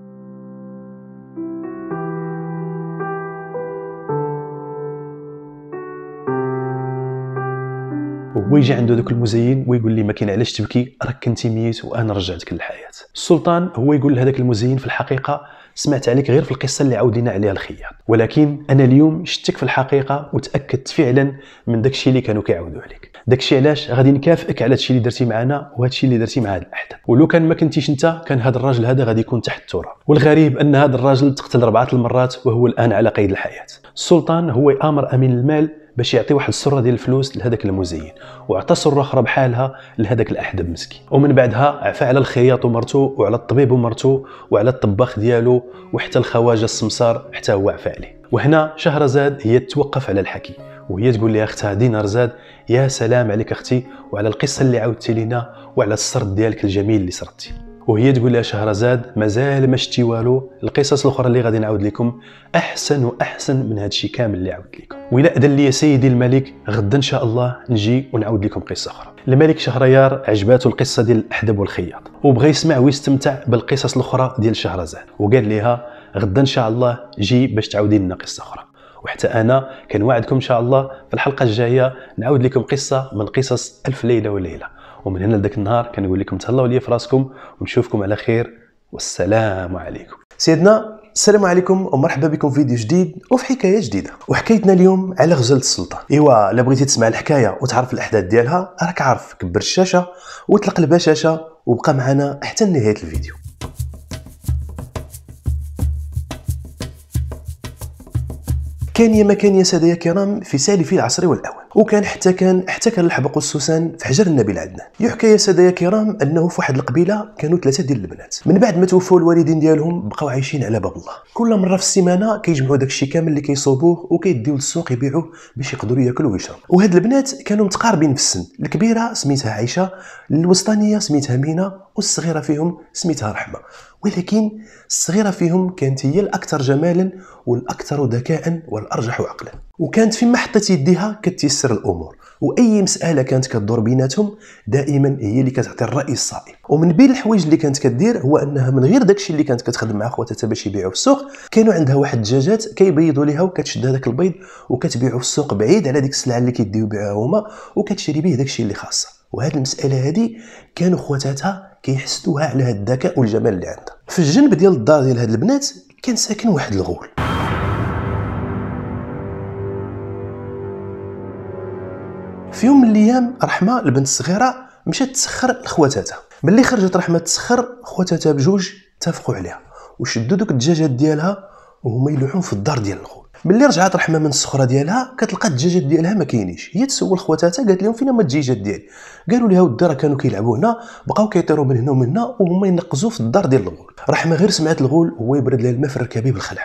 وهو يجي عنده ذاك المزين ويقول لي ما كاين علاش تبكي، راك كنتي ميت وانا رجعتك للحياه. السلطان هو يقول لهذاك المزين في الحقيقه سمعت عليك غير في القصه اللي عاودينا عليها الخياط، ولكن انا اليوم شفتك في الحقيقه وتاكدت فعلا من داكشي اللي كانوا كيعاودوا عليك. داكشي علاش غادي نكافئك على هادشي اللي درتي معنا وهادشي اللي درتي مع هذا الاحدب، ولو كان ما كنتيش انت كان هذا الراجل هذا غادي يكون تحت التراب. والغريب ان هذا الراجل تقتل اربعه المرات وهو الان على قيد الحياه. السلطان هو امر امين المال باش يعطي واحد السره ديال الفلوس لهذاك المزين، وعطى سره اخرى بحالها لهذاك الاحدب مسكين. ومن بعدها عفى على الخياط ومرته وعلى الطبيب ومرته وعلى الطباخ ديالو وحتى الخواجه السمسار حتى هو عفى عليه. وهنا شهرزاد هي توقف على الحكي وهي تقول لها اختها دينارزاد يا سلام عليك اختي وعلى القصه اللي عاودتي لينا وعلى السرد ديالك الجميل اللي سردتي. وهي تقول لها شهرزاد مازال ما شتي والو، القصص الاخرى اللي غادي نعاود لكم احسن واحسن من هذا الشيء كامل اللي عاودت لكم. وإلا اذن لي سيدي الملك غدا ان شاء الله نجي ونعاود لكم قصه اخرى. الملك شهريار عجباته القصه ديال الاحدب والخياط وبغى يسمع ويستمتع بالقصص الاخرى ديال شهرزاد، وقال لها غدا ان شاء الله جي باش تعاودي لنا قصه اخرى. وحتى انا كنوعدكم ان شاء الله في الحلقه الجايه نعاود لكم قصه من قصص الف ليله وليله. ومن هنا لذاك النهار كنقول لكم تهلاو ليا في راسكم ونشوفكم على خير والسلام عليكم. سيدنا السلام عليكم ومرحبا بكم في فيديو جديد وفي حكايه جديده. وحكايتنا اليوم على غزاله السلطان. ايوا الا بغيتي تسمع الحكايه وتعرف الاحداث ديالها راك عارف كبر الشاشه وطلق البشاشه وبقى معنا حتى نهايه الفيديو. كان يا مكان يا سادة يا كرام في سالف العصر والاوان، وكان حتى كان حتى كان الحبق والسوسن في حجر النبي العدنان. يحكى يا سادة يا كرام انه في واحد القبيله كانوا ثلاثه ديال البنات، من بعد ما توفوا الوالدين ديالهم بقاو عايشين على باب الله. كل مره في السيمانه كيجمعوا داكشي كامل اللي كيصوبوه وكيديوه للسوق يبيعوه باش يقدروا ياكلوا ويشربوا. وهاد البنات كانوا متقاربين في السن، الكبيره سميتها عائشه، الوسطانيه سميتها مينه، والصغيره فيهم سميتها رحمه. ولكن الصغيره فيهم كانت هي الاكثر جمالا والاكثر ذكاء والارجح عقلا، وكانت فيما حطت يديها كتيسر الامور، واي مساله كانت كدور بيناتهم دائما هي اللي كتعطي الراي الصائب. ومن بين الحوايج اللي كانت كدير هو انها من غير داكشي اللي كانت كتخدم مع خواتها باش يبيعوا في السوق، كانوا عندها واحد الدجاجات كيبيضوا ليها وكتشد هذاك البيض وكتبيعوا في السوق بعيد على ديك السلعه اللي كيديو بيعها هما، وكتشري به داكشي اللي خاصها. وهذه المساله هذه كانوا خواتاتها كيحسدوها على هذا الذكاء والجمال اللي عندها. في الجنب ديال الدار ديال هاد البنات كان ساكن واحد الغول. في يوم من الايام رحمه البنت الصغيره مشات تسخر لخواتاتها. ملي خرجت رحمه تسخر خواتاتها بجوج اتفقوا عليها وشدوا دوك الدجاجات ديالها وهما يلوحون في الدار ديال الغول. ملي رجعت رحمه من السخره ديالها كتلقى الدجاجات ديالها ما كاينينش. هي تسول خواتاتها قالت لهم فين هما الدجاجات ديالي؟ قالوا لها ودي راه كانوا كيلعبوا هنا، بقاو كيطيروا من هنا ومن هنا وهما ينقزوا في الدار ديال الغول. رحمه غير سمعت الغول وهو يبرد لها الماء في الركابي بالخلع.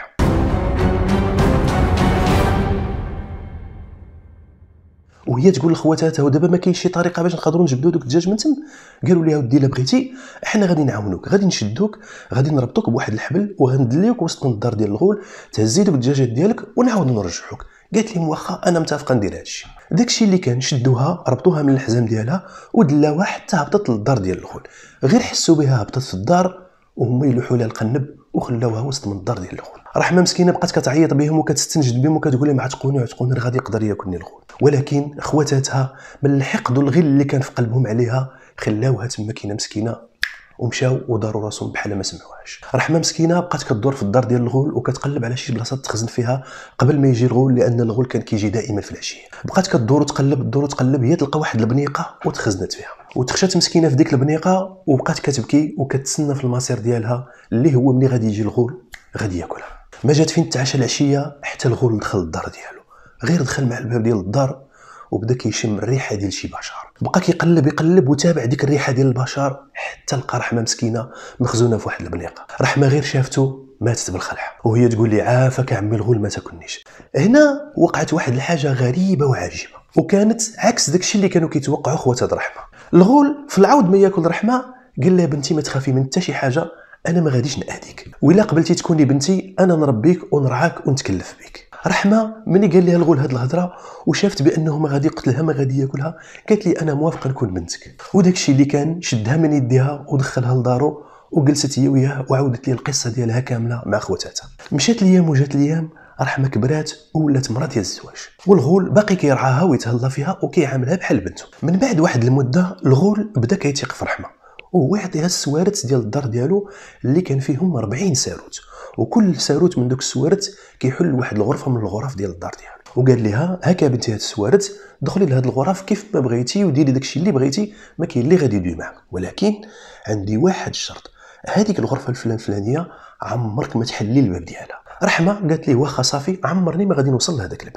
وهي تقول لخواتاتها ودابا ما كاينش شي طريقه باش نقدروا نجبدوا دوك الدجاج من تم؟ قالوا لها ودي الا بغيتي احنا غادي نعاونوك، غادي نشدوك، غادي نربطوك بواحد الحبل وغندليوك وسط الدار ديال الغول، تهزي دوك الدجاجات ديالك ونعاودوا نرجعوك. قالت لهم واخا انا متفقه ندير هادشي. داكشي اللي كان شدوها ربطوها من الحزام ديالها ودلاوها حتى هبطت للدار ديال الغول. غير حسوا بها هبطت في الدار وهما يلوحوا لها القنب وخلاوها وسط من الدار ديال الغول. رحمه مسكينه بقات كتعيط بهم وكتستنجد بهم وكتقول لهم عتقوني عتقوني راه غادي يقدر ياكلني الغول. ولكن خواتاتها من الحقد والغل اللي كان في قلبهم عليها خلاوها تما كاينه مسكينه ومشاو وداروا راسهم بحال ما سمعوهاش. رحمه مسكينه بقات كدور في الدار ديال الغول وكتقلب على شي بلاصه تخزن فيها قبل ما يجي الغول، لان الغول كان كيجي دائما في العشيه. بقات كدور وتقلب تدور وتقلب هي تلقى واحد البنيقه وتخزنت فيها، وتخشات مسكينه في ديك البنيقه وبقات كتبكي وكتسنى في المصير ديالها اللي هو ملي غادي يجي الغول غادي ياكلها. ما جات فين تعشى العشيه حتى الغول دخل الدار ديالو. غير دخل مع الباب ديال الدار وبدا كيشم الريحه ديال شي بشر. بقى كيقلب يقلب وتابع ديك الريحه ديال البشر حتى لقى رحمه مسكينه مخزونه في واحد البنيقه. رحمه غير شافته ماتت بالخلع وهي تقول لي عافاك عمي الغول ما تاكلنيش. هنا وقعت واحد الحاجه غريبه وعجيبه وكانت عكس داكشي اللي كانوا كيتوقعوا خواتات رحمه. الغول في العوض ما ياكل رحمه قال لها بنتي ما تخافي من حتى شي حاجه، انا ما غاديش ناذيك، وإلا قبلتي تكوني بنتي انا نربيك ونرعاك ونتكلف بك. رحمه ملي قال لها الغول هاد الهضره وشافت بانه ما غادي يقتلها ما غادي ياكلها قالت لي انا موافقه نكون بنتك. وداكشي اللي كان شدها من يديها ودخلها لدارو وجلست هي وياه وعاودت لي القصه ديالها كامله مع خواتاتها. مشات الايام وجات الايام، رحمه كبرات وولات مرا ديال الزواج، والغول باقي كيرعاها ويتهلا فيها وكيعاملها بحال بنته. من بعد واحد المده الغول بدا كيثيق في رحمه وهو يعطيها السوارت ديال الدار ديالو اللي كان فيهم أربعين ساروت، وكل ساروت من دوك السوارت كيحل واحد الغرفه من الغرف ديال الدار ديالو. وقال لها هكا بنتي هاد السوارت دخلي لهاد الغرف كيف ما بغيتي وديري داكشي اللي بغيتي، ما كاين اللي غادي يدوي معك، ولكن عندي واحد الشرط، هذيك الغرفه الفلان فلانيه عمرك ما تحلي الباب ديالها. رحمه قالت ليه واخا صافي عمرني ما غادي نوصل لهذاك الباب.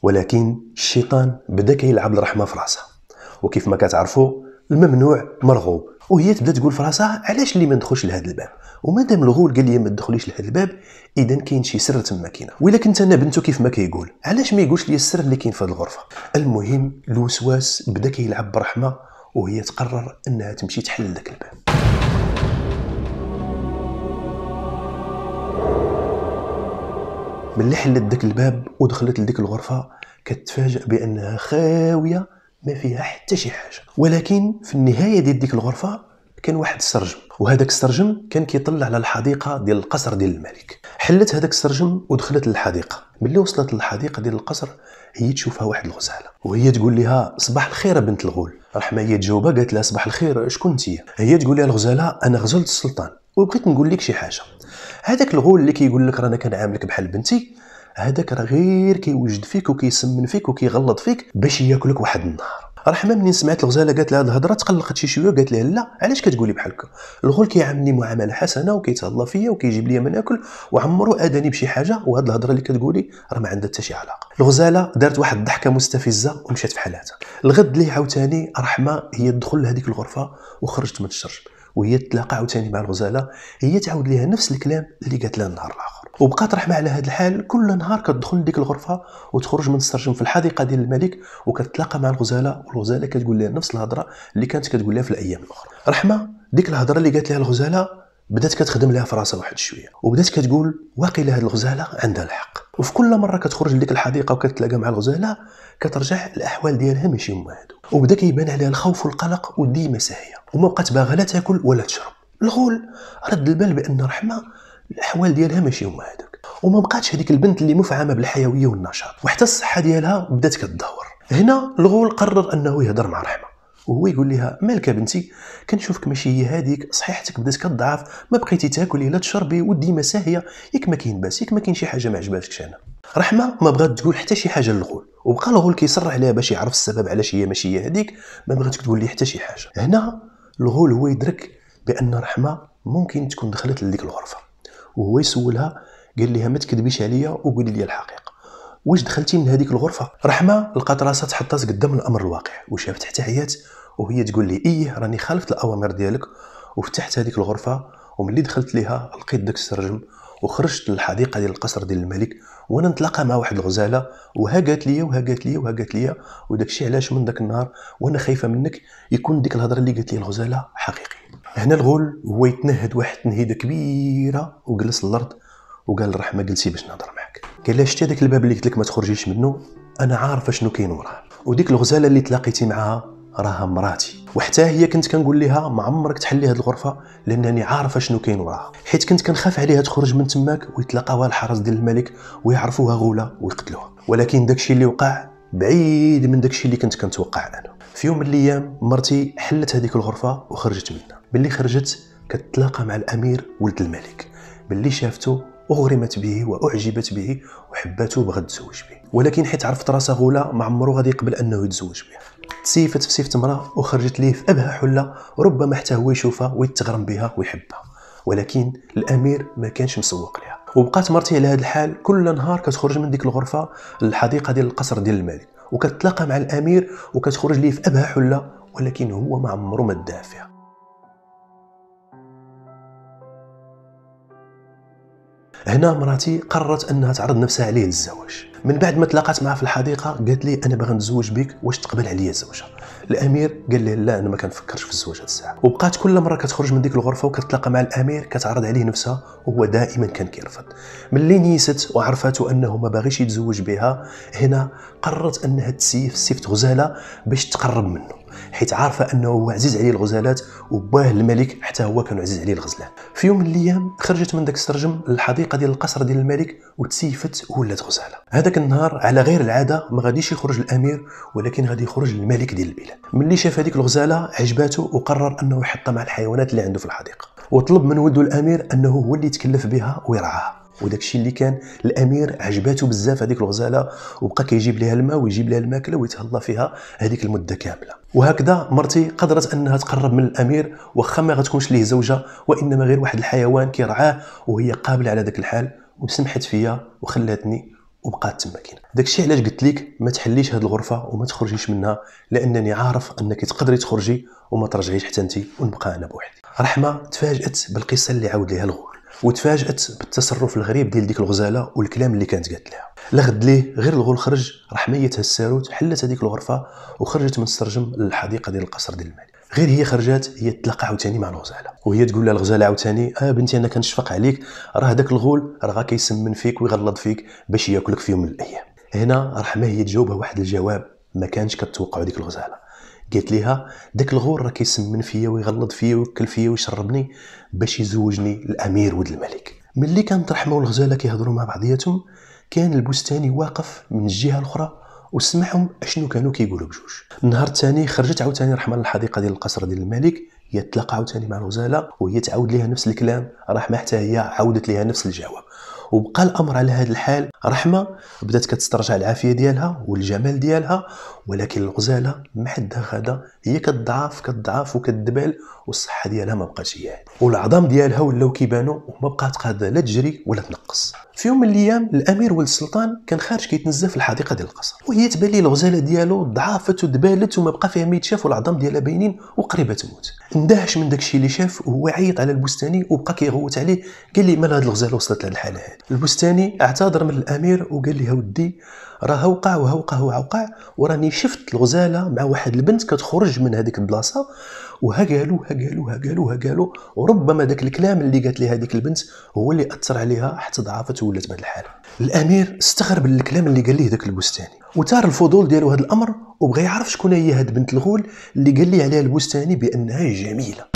ولكن الشيطان بدا كيلعب الرحمه في راسها، وكيف ما كتعرفوا الممنوع مرغوب، وهي تبدا تقول في راسها علاش اللي ما ندخلش لهذا الباب، ومادام الغول قال لي ما تدخليش لهذا الباب اذا كاين شي سر تما كاينه، وإلا كنت انا بنتو كيف ما كيقول علاش ما يقولش لي السر اللي كاين في هذه الغرفه. المهم الوسواس بدا كيلعب برحمه، وهي تقرر انها تمشي تحل ذاك الباب. ملي حلت داك الباب ودخلت لديك الغرفه كتفاجأ بانها خاويه ما فيها حتى شي حاجه، ولكن في النهايه ديال ديك الغرفه كان واحد السرجم، وهذاك السرجم كان كيطلع على الحديقه ديال القصر ديال الملك. حلت هذاك السرجم ودخلت للحديقه. ملي وصلت للحديقه ديال القصر هي تشوفها واحد الغزاله، وهي تقول لها صباح الخير بنت الغول. رحمه هي تجاوبها قالت لها صباح الخير شكون انتي؟ هي تقول لها الغزاله انا غزلت السلطان وبغيت نقول لك شي حاجه. هذاك الغول اللي كيقول لك رانا كنعاملك بحال بنتي، هذاك راه غير كيوجد فيك وكيسمن فيك وكيغلط فيك باش ياكلك واحد النهار. رحمه منين سمعت الغزاله قالت لها هذه الهضره تقلقت شي شويه، قالت لها لا علاش كتقولي بحال هكا؟ الغول كيعاملني معامله حسنه وكيتهلا فيا وكيجيب لي ما ناكل وعمرو اداني بشي حاجه، وهذه الهضره اللي كتقولي راه ما عندها حتى شي علاقه. الغزاله دارت واحد الضحكه مستفزه ومشات في حالاتها. الغد ليه عاوتاني رحمه هي تدخل لهذيك الغرفه وخرجت من الشرج، وهي تلاقى عاوتاني مع الغزاله، هي تعاود ليها نفس الكلام اللي قالت لها النهار الاخر، وبقات رحمه على هذا الحال كل نهار كتدخل لديك الغرفه وتخرج من السرجم في الحديقه ديال الملك وكتلاقى مع الغزاله، والغزاله كتقول لها نفس الهضره اللي كانت كتقول لها في الايام الاخرى. رحمه ديك الهضره اللي قالت لها الغزاله بدات كتخدم لها في راسها واحد شويه، وبدات كتقول واقيلا هذه الغزاله عندها الحق، وفي كل مره كتخرج لديك الحديقه وكتلاقى مع الغزاله كترجع الاحوال ديالها ماشي هما هادو، وبدا كيبان عليها الخوف والقلق وديما ساهيه وما بقات باغا لا تاكل ولا تشرب. الغول رد البال بان رحمه الاحوال ديالها ماشي هما هذوك، وما بقاتش هذيك البنت اللي مفعمه بالحيويه والنشاط، وحتى الصحه ديالها بدات كتدهور. هنا الغول قرر انه يهضر مع رحمه، وهو يقول لها مالك بنتي كنشوفك ماشي هي هذيك، صحيحتك بدات كتضعف، ما بقيتي تاكلي لا تشربي وديما ساهيه، ياك ما كاين باس، ياك ما كاين شي حاجه ما عجباتكش. انا رحمه ما بغات تقول حتى شي حاجه للغول، وبقى الغول كيصر عليها باش يعرف السبب علاش هي ماشي هي هذيك، ما بغات تقول ليه حتى شي حاجه. هنا الغول هو يدرك بان رحمه ممكن تكون دخلت لديك الغرفه، وهو يسولها قال لها ما تكذبيش عليا وقولي لي الحقيقه، واش دخلتي من هذيك الغرفه؟ رحمه لقات راسها تحطات قدام الامر الواقع وشافت حتى عيات، وهي تقول لي ايه راني خالفت الاوامر ديالك وفتحت هذيك الغرفه، وملي دخلت ليها لقيت داك السرجم وخرجت للحديقه ديال القصر ديال الملك، وانا نتلاقى مع واحد الغزاله وها قالت لي وها قالت لي وها قالت لي، وداك الشيء علاش من داك النهار وانا خايفه منك يكون ديك الهضره اللي قالت لي الغزاله حقيقي. هنا الغول هو يتنهد واحد تنهيده كبيره وجلس الارض وقال لرحمه جلسي باش نهضر معاك. قال لها شتي داك الباب اللي قلت لك ما تخرجيش منه، انا عارفه شنو كاين وراه، وديك الغزاله اللي تلاقيتي معها راها مراتي، وحتى هي كنت كنقول لها ما عمرك تحلي هذه الغرفه لانني عارفه شنو كاين وراها، حيت كنت كنخاف عليها تخرج من تماك ويتلاقاوها الحرس ديال الملك ويعرفوها غوله ويقتلوها، ولكن داكشي اللي وقع بعيد من داكشي اللي كنت كنتوقع انا. في يوم من الايام مرتي حلت هذيك الغرفه وخرجت منها. باللي خرجت كتلاقى مع الامير ولد الملك، باللي شافته اغرمت به واعجبت به وحباته بغات تزوج به، ولكن حيت عرفت راسها غوله ما عمرو غادي يقبل انه يتزوج بها. تسيفت في سيف تمره وخرجت ليه في ابهى حله، ربما حتى هو يشوفها ويتغرم بها ويحبها، ولكن الامير ما كانش مسوق لها. وبقات مرتي على هذا الحال كل نهار كتخرج من ديك الغرفه للحديقه ديال القصر ديال الملك وكتلاقى مع الامير وكتخرج ليه في ابهى حله، ولكن هو ما عمرو ما داه فيها. هنا مراتي قررت انها تعرض نفسها عليه للزواج. من بعد ما تلاقات معها في الحديقه قالت لي انا باغا نتزوج بك، واش تقبل عليا زوجها؟ الامير قال لها لا انا ما كنفكرش في الزواج هاد الساعه. وبقات كل مره كتخرج من ديك الغرفه وكتلاقى مع الامير كتعرض عليه نفسها وهو دائما كان كيرفض. ملي نيست وعرفته انه ما باغيش يتزوج بها، هنا قررت انها تسيف سيفت غزاله باش تقرب منه، حيت عارفه انه هو عزيز عليه الغزالات وباه الملك حتى هو كان عزيز عليه الغزلان. في يوم من الايام خرجت من داك السرجم للحديقه ديال القصر ديال الملك وتسيفت ولات غزاله. هذاك النهار على غير العاده ما غاديش يخرج الامير، ولكن غادي يخرج الملك ديال البلاد. ملي شاف هذيك الغزاله عجباته وقرر انه يحطها مع الحيوانات اللي عنده في الحديقه، وطلب من ولده الامير انه هو اللي يتكلف بها ويرعاها. وداك الشيء اللي كان الامير عجباته بزاف هذيك الغزاله، وبقى كيجيب لها الماء ويجيب لها الماكله ويتهلا فيها هذيك المده كامله. وهكذا مرتي قدرت انها تقرب من الامير واخا ما غتكونش ليه زوجه، وانما غير واحد الحيوان كيرعاه، وهي قابله على ذاك الحال وسمحت فيا وخلاتني وبقات تما كاينه. داكشي علاش قلت لك ما تحليش هاد الغرفه وما تخرجيش منها، لانني عارف انك تقدري تخرجي وما ترجعيش حتى انت ونبقى انا بوحدي. رحمه تفاجات بالقصه اللي عاود ليها الغول، وتفاجات بالتصرف الغريب ديال ديك الغزاله والكلام اللي كانت قالت لها. لا غد ليه غير الغول خرج، راح ميتها الساروت، حلت هذيك الغرفه وخرجت من السرجم للحديقه ديال القصر ديال الملك. غير هي خرجات هي تلاقى عاوتاني مع الغزاله، وهي تقول لها الغزاله عاوتاني اه بنتي انا كنشفق عليك، راه داك الغول راه كيسمن فيك ويغلط فيك باش ياكلك في يوم من الايام. هنا رحمه هي تجاوبها واحد الجواب ما كانش كتوقع ديك الغزاله. قالت ليها داك الغول راه كيسمن فيا ويغلط فيا وياكل فيا ويشربني باش يزوجني الامير ولد الملك. ملي كانت رحمه والغزاله كيهضروا مع بعضياتهم، كان البستاني واقف من الجهه الاخرى وسمعهم اشنو كانوا كيقولوا بجوج. النهار الثاني خرجت عاوتاني رحمه للحديقه ديال القصر ديال الملك، هي تلاقى عاوتاني مع الغزاله وهي تعاود ليها نفس الكلام، رحمه حتى هي عاودت ليها نفس الجواب. وبقى الامر على هذا الحال. رحمه بدات كتسترجع العافيه ديالها والجمال ديالها، ولكن الغزاله ما حدها غدا هي كتضعف كتضعف وكتدبل، والصحه ديالها ما بقاتش هي، والعظام ديالها ولاو كيبانوا وما بقات قادره لا تجري ولا تنقص. في يوم من الايام الامير ولد السلطان كان خارج كيتنزه في الحديقه ديال القصر، وهي تبان ليه الغزاله ديالو ضعفت ودبالت وما بقى فيها ما يتشاف والعظام ديالها باينين وقريبه تموت. اندهش من داكشي اللي شاف وهو عيط على البستاني وبقى كيغوت عليه، قال لي مال هاد الغزاله وصلت لهاد الحاله هذه. البستاني اعتذر من الامير وقال لي ودي راه وقع وهوقع وعوقع، وراني شفت الغزاله مع واحد البنت كتخرج من هذيك البلاصه، وها قالوا ها قالوا ها قالوا ها قالوا، وربما داك الكلام اللي قالت لي هذيك البنت هو اللي اثر عليها حتى ضعفت وولات بهذه الحاله. الامير استغرب الكلام اللي قال ليه داك البستاني، وثار الفضول ديالو هذا الامر وبغى يعرف شكون هي هاد بنت الغول اللي قال لي عليها البستاني بانها جميله.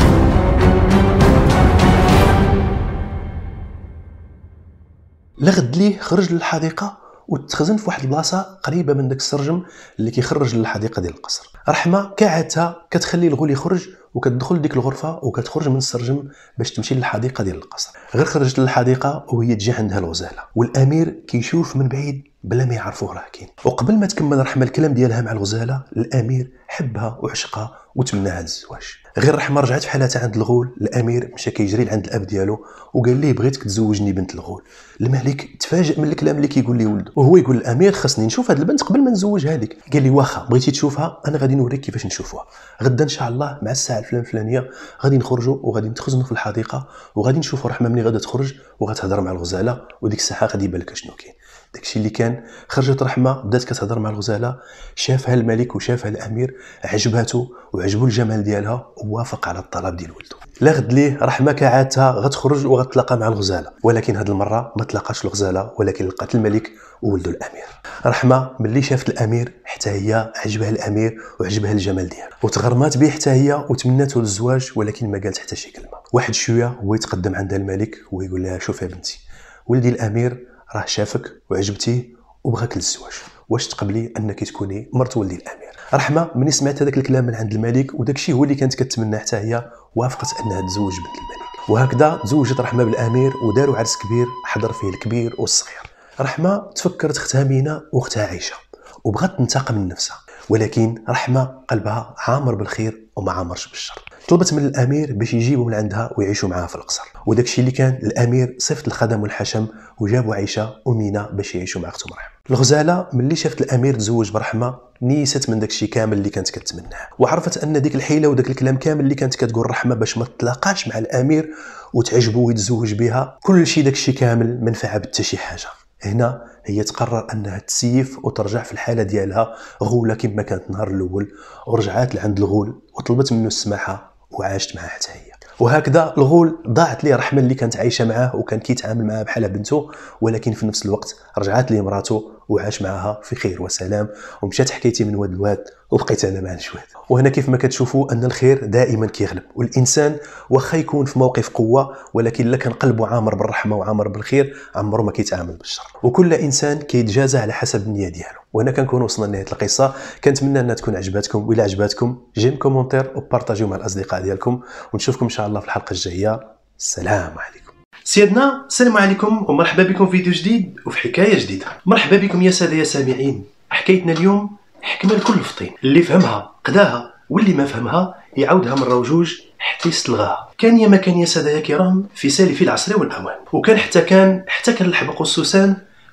لغد ليه خرج للحديقه وتخزن في واحد البلاصه قريبه من داك السرجم اللي كيخرج للحديقه ديال القصر. رحمه كعادتها كتخلي الغول يخرج وكتدخل ديك الغرفه وكتخرج من السرجم باش تمشي للحديقه ديال القصر. غير خرجت للحديقه وهي تجي عندها الغزاله، والامير كيشوف من بعيد بلا ما يعرفوه راه كاين. وقبل ما تكمل رحمه الكلام ديالها مع الغزاله، الامير حبها وعشقها وتمناها الزواج. غير رحمه رجعت في حالتها عند الغول، الامير مشى كيجري لعند الاب ديالو وقال ليه بغيتك تزوجني بنت الغول. الملك تفاجئ من الكلام اللي كيقول ليه ولده، وهو يقول الامير خصني نشوف هاد البنت قبل ما نزوجها لك. قال لي واخا بغيتي تشوفها انا غادي نوريك كيفاش نشوفوها، غدا ان شاء الله مع الساعه الفلان الفلانيه غادي نخرجوا وغادي نتخزنوا في الحديقه وغادي نشوفوا رحمه ملي غادا تخرج وغتهضر مع الغزاله، وديك الساعه غادي يبان لك شنو كاين. داكشي اللي كان. خرجت رحمه بدات كتهضر مع الغزاله، شافها الملك وشافها الامير، عجباتو وعجبو الجمال ديالها ووافق على الطلب ديال ولده. لا غد ليه رحمه كعادتها غتخرج وغتلاقى مع الغزاله، ولكن هذه المره ما تلاقاش الغزاله ولكن لقات الملك وولده الامير. رحمه ملي شافت الامير حتى هي عجبها الامير وعجبها الجمال ديالو وتغرمات به حتى هي وتمناته الزواج، ولكن ما قالت حتى شي كلمه. واحد شويه هو يتقدم عند الملك ويقول لها شوف يا بنتي، ولدي الامير راه شافك وعجبتيه وبغاك للزواج، واش تقبلي انك تكوني مرت ولدي الامير؟ رحمه ملي سمعت هذاك الكلام من عند الملك وداكشي هو اللي كانت كتمنى حتى هي، وافقت انها تزوج بنت الملك. وهكذا تزوجت رحمه بالامير وداروا عرس كبير حضر فيه الكبير والصغير. رحمه تفكرت اختها مينا واختها عائشه وبغات تنتقم من نفسها، ولكن رحمه قلبها عامر بالخير وما عامرش بالشر. طلبت من الامير باش يجيبوا من عندها ويعيشوا معها في القصر، وداكشي اللي كان الامير صيفط الخدم والحشم وجابوا عائشه ومينا باش يعيشوا مع اختهم رحمه. الغزاله ملي شافت الامير تزوج برحمه نيست من داكشي كامل اللي كانت كتمناه، وعرفت ان ديك الحيله وداك الكلام كامل اللي كانت كتقول رحمه باش ما تلاقاش مع الامير وتعجبو ويتزوج بها، كل شيء داكشي كامل ما نفع حتى شي حاجه. هنا هي تقرر انها تسيف وترجع في الحاله ديالها غوله كما كانت النهار الاول، ورجعات لعند الغول وطلبت منه السماحه وعاشت معاه حتى هي. وهكذا الغول ضاعت ليه رحمه اللي كانت عايشه معاه وكان كيتعامل معها بحال بنته، ولكن في نفس الوقت رجعت ليه مراته وعاش معها في خير وسلام، ومشات حكايتي من واد الواد وبقيت انا مع نشواد. وهنا كيف ما كتشوفوا ان الخير دائما كيغلب، والانسان واخا يكون في موقف قوه ولكن الا كان قلبه عامر بالرحمه وعامر بالخير عمره ما كيتعامل بالشر، وكل انسان كيتجازى على حسب النيه ديالو. وهنا كنكون وصلنا لنهايه القصه، كنتمنى انها تكون عجباتكم، والا عجباتكم جيم كومونتير وبارطاجيو مع الاصدقاء ديالكم، ونشوفكم ان شاء الله في الحلقه الجايه. السلام عليكم سيادنا، السلام عليكم ومرحبا بكم في فيديو جديد وفي حكايه جديده. مرحبا بكم يا ساده يا سامعين. حكايتنا اليوم حكمه الكل فطين، اللي فهمها قداها واللي ما فهمها يعاودها مره وجوج حتى يستلغاها. كان يا ما كان يا ساده يا كرام في سالف العصر والاوان، وكان حتى كان حتى كان الحبق والسوسان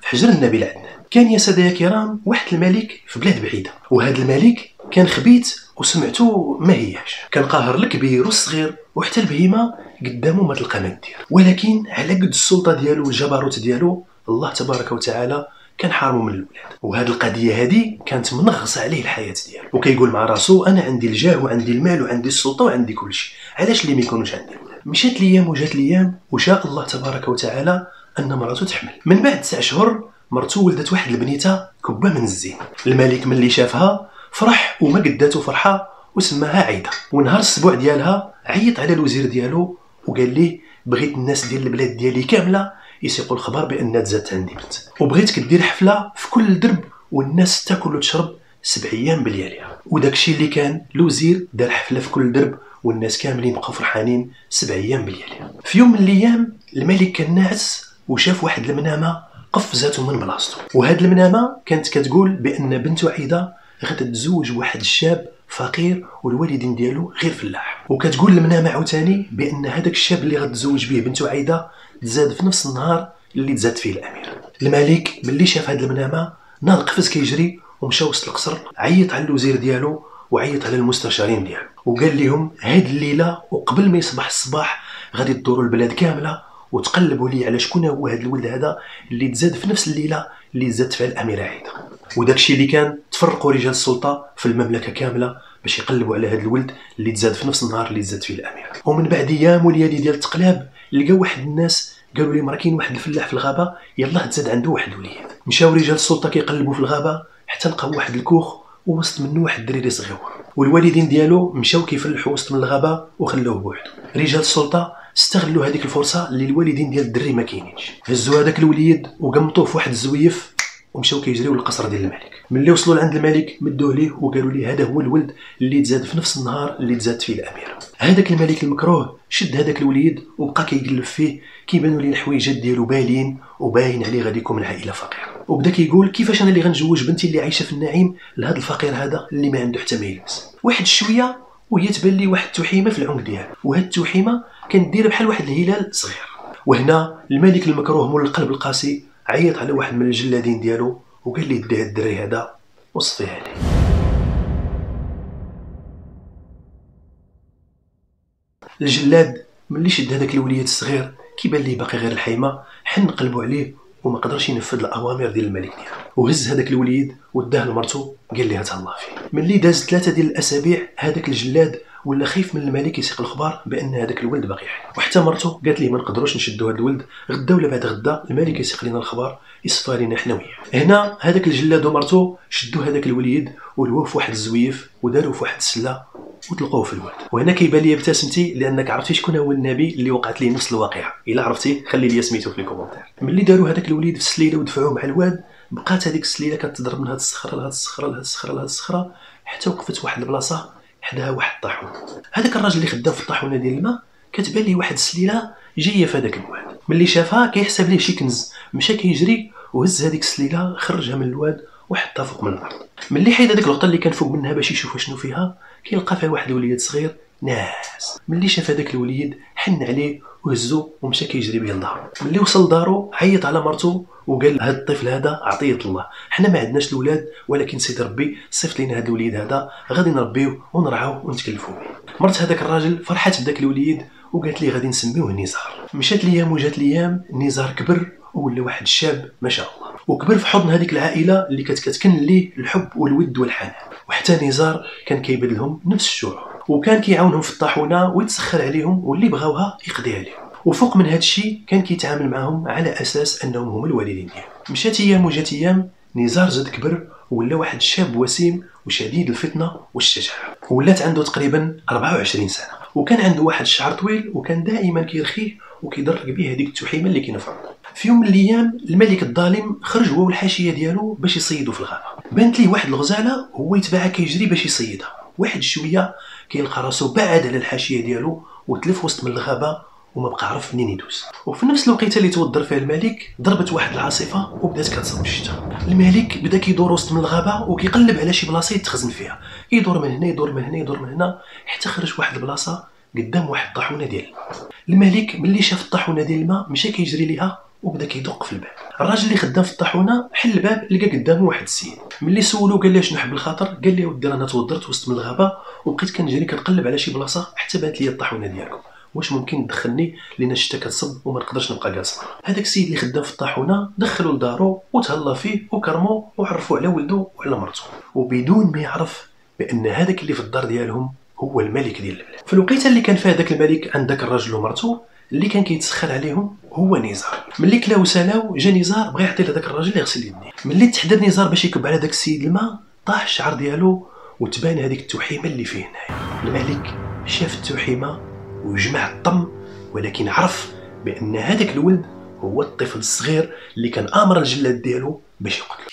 في حجر النبي العدنان. كان يا سادة يا كرام واحد الملك في بلاد بعيده، وهذا الملك كان خبيث وسمعته ما هياش، كان قاهر الكبير والصغير وحتى البهيمه قدامه ما تلقى ما دير. ولكن على قد السلطه ديالو والجبروت ديالو الله تبارك وتعالى كان حارمه من الولاد، وهذه القضيه هذه كانت منغصه عليه الحياه ديالو، وكيقول مع راسو انا عندي الجاه وعندي المال وعندي السلطه وعندي كل شيء، علاش اللي ما يكونوش عندي الولاد؟ مشات الايام وجات الايام وشاء الله تبارك وتعالى ان مرته تحمل. من بعد تسع شهور مرته ولدت واحد البنيته كبه من الزين. الملك ملي شافها فرح وما قداتو فرحه وسماها عايده. ونهار السبوع ديالها عيط على الوزير ديالو وقال ليه بغيت الناس ديال البلاد ديالي كامله يسيقوا الخبر بان تزادت عندي بنت، وبغيتك دير حفله في كل درب والناس تاكل وتشرب سبع ايام بلياليها. وداكشي اللي كان الوزير دار حفله في كل درب والناس كاملين بقاو فرحانين سبع ايام بلياليها. في يوم من الايام الملك كان ناعس وشاف واحد المنامه قفزاتو من بلاصتو، وهاد المنامه كانت كتقول بان بنته عايده غادا تزوج واحد الشاب فقير والوالدين ديالو غير فلاح، وكتقول المنامه عاوتاني بان هذاك الشاب اللي غتزوج به بنته عايده تزاد في نفس النهار اللي تزاد فيه الامير. الملك ملي شاف هاد المنامه ناض قفز كيجري ومشى وسط القصر، عيط على الوزير ديالو وعيط على المستشارين ديالو وقال لهم هاد الليله وقبل ما يصبح الصباح غادي تدوروا البلاد كامله وتقلبوا لي على شكون هو هذا الولد هذا اللي تزاد في نفس الليله اللي تزادت فيها الاميره عايده. وداكشي اللي كان تفرقوا رجال السلطه في المملكه كامله باش يقلبوا على هذا الولد اللي تزاد في نفس النهار اللي تزاد فيه الاميره. ومن بعد ايام وليالي ديال التقلاب لقاو واحد الناس قالوا لي راه كاين واحد الفلاح في الغابه يلاه تزاد عنده واحد الوليد. مشاو رجال السلطه كيقلبوا في الغابه حتى لقاو واحد الكوخ ووسط منه واحد الدريري صغير، والوالدين ديالو مشاو كيفلحوا وسط من الغابه وخلوه بوحدو. رجال السلطه استغلوا هذيك الفرصه اللي الوالدين ديال الدري ما كاينينش، هزوا هذاك الوليد وقمطوه في واحد الزويف ومشاو كيجريو للقصر ديال الملك. ملي وصلوا لعند الملك مدوه ليه وقالوا ليه هذا هو الولد اللي تزاد في نفس النهار اللي تزاد فيه الاميره. هذاك الملك المكروه شد هذاك الوليد وبقى كيقلب فيه، كيبانوا ليه الحويجات ديالو بالين وباين عليه غادي يكون من عائله فقيره، وبدا كيقول كيفاش انا اللي غنجوج بنتي اللي عايشه في النعيم لهذا الفقير هذا اللي ما عنده حتى ما يلبس. واحد الشويه وهي تبان لي واحد التحيمه في العنق ديالها، وهاد التحيمه كانت دايره بحال واحد الهلال صغير. وهنا الملك المكروه مول القلب القاسي عيط على واحد من الجلادين ديالو وقال لي دي الدري هذا وصفيه عليه. الجلاد ملي شد هذاك الوليد الصغير كيبان ليه باقي غير الحيمه، حن قلبو عليه وما قدرش ينفذ الاوامر ديال الملك ديالو، وهز هذاك الوليد وداه لمرته قال لها تهلا فيه. ملي داز ثلاثه ديال الاسابيع هذاك الجلاد ولا خايف من الملك يسيق الخبر بان هذاك الولد باقي حي، وحتى مرته قالت ليه ما نقدروش نشدوا هذا الولد، غدا ولا بعد غدا الملك يسيق لنا الخبر يصفى لينا حنا وياه. هنا هذاك الجلاد ومرته شدوا هذاك الوليد ولوه في واحد الزويف وداروا في واحد السله وطلقوه في الواد. وهنا كيبان لي ابتسمتي لانك عرفتي شكون هو النبي اللي وقعت ليه نفس الواقعه. الا عرفتي خلي لي سميتو في الكومونتير. ملي داروا هذاك الوليد في السليله ودفعوه مع الواد بقات هذيك السليله كتضرب من هاد الصخره لهاد الصخره لهاد الصخره لهاد الصخره حتى وقفت واحد البلاصه حداها واحد الطاحون. هذاك الراجل اللي خدام في الطاحونه ديال الماء كتبان ليه واحد السليله جايه في هذاك الواد. ملي شافها كيحسب ليه شي كنز، مشى كيجري وهز هذيك السليله خرجها من الواد وحطها فوق من الارض. ملي حيد هذيك الغطا اللي كان فوق منها باش يشوف شنو فيها كيلقى فيها واحد الوليد صغير ناعس. ملي شاف هذاك الوليد حن عليه وهزو ومشى كيجري به لدارو. ملي وصل لدارو عيط على مرته وقال هذا الطفل هذا عطيه الله، حنا ما عندناش الاولاد ولكن سيدي ربي صيفط لينا هذا الوليد هذا غادي نربيوه ونرعاوه ونتكلفوا به. مرت هذاك الراجل فرحات بداك الوليد وقالت لي غادي نسميوه نزار. مشات الايام وجات الايام نزار كبر ولا واحد الشاب ما شاء الله، وكبر في حضن هذيك العائله اللي كانت كتكن ليه الحب والود والحنان. وحتى نزار كان كيبدلهم نفس الشعور وكان كيعاونهم في الطاحونه ويتسخر عليهم واللي بغاوها يقضي عليهم. وفوق من هذا الشيء كان كيتعامل معهم على اساس انهم هما الوالدين ديالو. مشات ايام وجات ايام نزار زاد كبر ولا واحد الشاب وسيم وشديد الفطنه والشجاعه، ولات عنده تقريبا أربعة وعشرين سنه وكان عنده واحد الشعر طويل وكان دائما كيرخيه وكيدرك به هذيك التحيمه اللي كاينه في عمره. في يوم من الايام الملك الظالم خرج هو والحاشيه ديالو باش يصيدوا في الغابه. بانت ليه واحد الغزاله هو يتبعها كيجري باش يصيدها. واحد شويه كيلقى راسو بعد على الحاشيه ديالو وتلف وسط من الغابه وما بقى عرف منين يدوز. وفي نفس الوقيته اللي توضر فيها الملك ضربت واحد العاصفه وبدات كتصب الشتاء. الملك بدا كيدور وسط من الغابه وكيقلب على شي بلاصه يتخزن فيها، يدور من هنا يدور من هنا يدور من هنا حتى خرج واحد البلاصه قدام واحد الطاحونه ديال الماء. الملك ملي شاف الطاحونه ديال الماء مشى كيجري ليها وبدا كيدق في الباب. الراجل اللي خدام في الطاحونه حل الباب لقى قدامه واحد السيد. ملي سولو قال له شنو حب الخاطر، قال لي ودي رانا توضرت وسط من الغابه وبقيت كنجري كنقلب على شي بلاصه حتى بانت لي الطاحونه ديالكم، واش ممكن تدخلني لان الشتا كتصب وما نقدرش نبقى جالس. هذاك السيد اللي خدام في الطاحونه دخلوا لدارو وتهلا فيه وكرموه وعرفوا على ولده وعلى مرته، وبدون ما يعرف بان هذاك اللي في الدار ديالهم هو الملك ديال البلاد. في الوقيته اللي كان فيها داك الملك عند داك الراجل ومرته اللي كان كيتسخر عليهم هو نزار. ملي كلاو سالاو جا نزار بغى يعطي لهداك الراجل اللي يغسل يديه. ملي تحدد نزار باش يكب على داك السيد الماء طاح الشعر ديالو وتبان هذيك التوحيمه اللي فيه هنايا. الملك شاف التوحيمه وجمع الطم، ولكن عرف بان هذاك الولد هو الطفل الصغير اللي كان امر الجلاد ديالو باش يقتلو.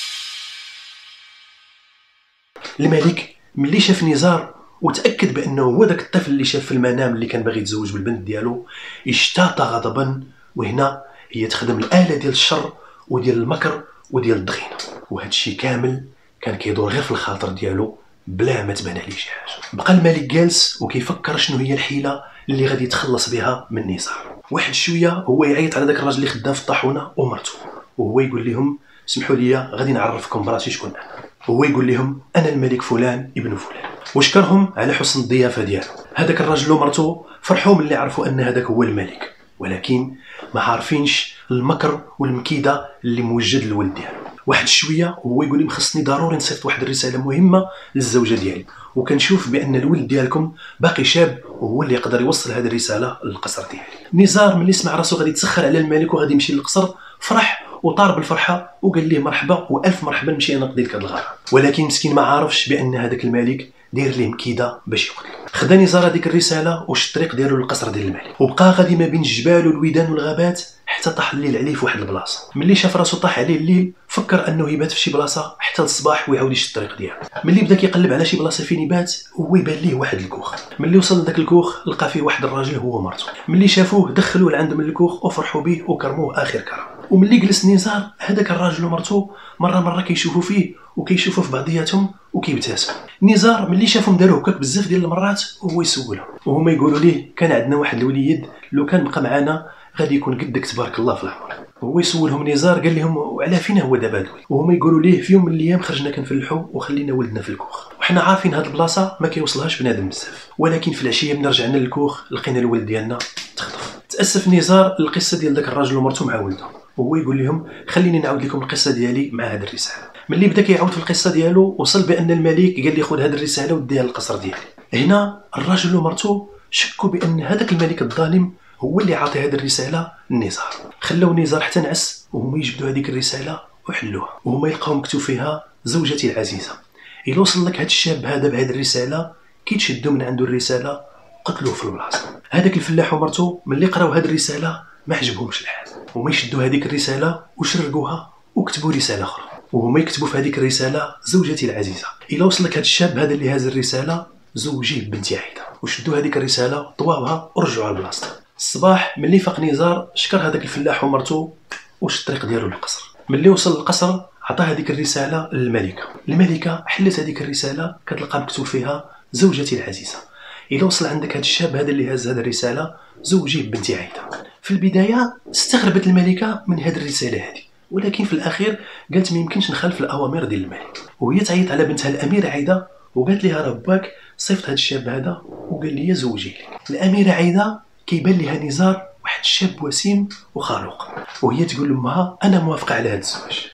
الملك ملي شاف نزار وتاكد بانه هو داك الطفل اللي شاف في المنام اللي كان باغي يتزوج بالبنت ديالو اشتاط غضبا، وهنا هي تخدم الاله ديال الشر وديال المكر وديال الضغينه، وهذا الشيء كامل كان كيدور غير في الخاطر ديالو بلا ما تبان عليه شي حاجه. بقى الملك جالس وكيفكر شنو هي الحيله اللي غادي يتخلص بها من نزار. واحد شويه هو يعيط على داك الراجل اللي خدام في الطاحونه ومرته، وهو يقول لهم اسمحوا لي غادي نعرفكم براسي شكون انا. هو يقول لهم انا الملك فلان ابن فلان، وشكرهم على حسن الضيافه ديالو. هذاك الراجل ومرته فرحوا ملي عرفوا ان هذاك هو الملك، ولكن ما عارفينش المكر والمكيده اللي موجد للولد ديالو. واحد شويه هو يقول لهم خصني ضروري نصيفط واحد الرساله مهمه للزوجه ديالي، وكنشوف بان الولد ديالكم باقي شاب وهو اللي يقدر يوصل هذه الرساله للقصر ديالي. نزار ملي سمع راسو غادي يتسخر على الملك وغادي يمشي للقصر فرح وطار بالفرحه وقال ليه مرحبا والف مرحبا نمشي انا نقضي لك هذا الغرض. ولكن مسكين ما عارفش بان هذاك الملك داير ليه مكيده باش يقتلو. خدا نزار هذيك الرساله وش الطريق ديالو للقصر ديال الملك، وبقى غادي ما بين الجبال والودان والغابات حتى طاح الليل عليه في واحد البلاصه. ملي شاف راسو طاح عليه الليل فكر انه يبات في شي بلاصه حتى الصباح ويعاود يشد الطريق ديالو. ملي بدا كيقلب على شي بلاصه فين يبات هو يبان ليه واحد الكوخ. ملي وصل لذاك الكوخ لقى فيه واحد الراجل هو ومرته. ملي شافوه دخلوه لعندهم الكوخ وفرحوا به وكرموه اخر كرم. وملي جلس نزار هذاك الراجل ومرته مره مره كيشوفوا فيه وكيشوفوا في بعضياتهم وكيبتسموا. نزار ملي شافهم داروا هكاك بزاف ديال المرات وهو يسولهم، وهما يقولوا ليه كان عندنا واحد الوليد لو كان بقى معانا غادي يكون قدك تبارك الله في العمر. وهو يسولهم نزار قال لهم وعلى فين هو دابا هذا الولد، وهما يقولوا ليه في يوم من الايام خرجنا كنفلحوا وخلينا ولدنا في الكوخ، وحنا عارفين هاد البلاصه ما كيوصلهاش بنادم بزاف، ولكن في العشيه ملي رجعنا للكوخ لقينا الولد ديالنا تخطف. تاسف نزار القصه ديال داك الراجل ومرته مع ولده، وهو يقول لهم خليني نعاود لكم القصه ديالي مع هذه الرساله. ملي بدا كيعاود في القصه ديالو وصل بان الملك قال لي خذ هذه الرساله وديها للقصر ديالي. هنا الراجل ومرته شكوا بان هذاك الملك الظالم هو اللي عاطي هذه الرساله لنزار. خلاو نزار حتى نعس وهما يجبدوا هذيك الرساله وحلوها، وهما يلقاو مكتوب فيها زوجتي العزيزه الا وصل لك هذا الشاب هذا بهذه الرساله كيتشدوا من عنده الرساله قتلوه في البلاصه. هذاك الفلاح ومرته ملي قراو هذه الرساله ما عجبهمش الحال، وما يشدوا هذيك الرساله وشرقوها وكتبوا رساله اخرى، وهما يكتبوا في هذيك الرساله زوجتي العزيزه الا وصل لك هذا الشاب هذا اللي هاز الرساله زوجيه بنتي عايده. وشدوا هذيك الرساله طواوها ورجعوها لبلاصتها. الصباح ملي فاق نزار شكر هذاك الفلاح ومرته وش الطريق ديالو للقصر. ملي وصل للقصر عطى هذيك الرساله للملكه. الملكه حلت هذيك الرساله كتلقى مكتوب فيها زوجتي العزيزه الا وصل عندك هذا الشاب هذا اللي هاز هذه الرساله زوجيه بنتي عايده. في البدايه استغربت الملكه من هذه الرساله هذه، ولكن في الاخير قالت ما يمكنش نخالف الاوامر ديال الملك، وهي تعيط على بنتها الاميره عايده وقالت لها راه باك صيفط هذا الشاب هذا وقال لي زوجي لي. الاميره عايده كيبان لها نزار واحد الشاب وسيم وخلوق، وهي تقول لامها انا موافقه على هذا الزواج.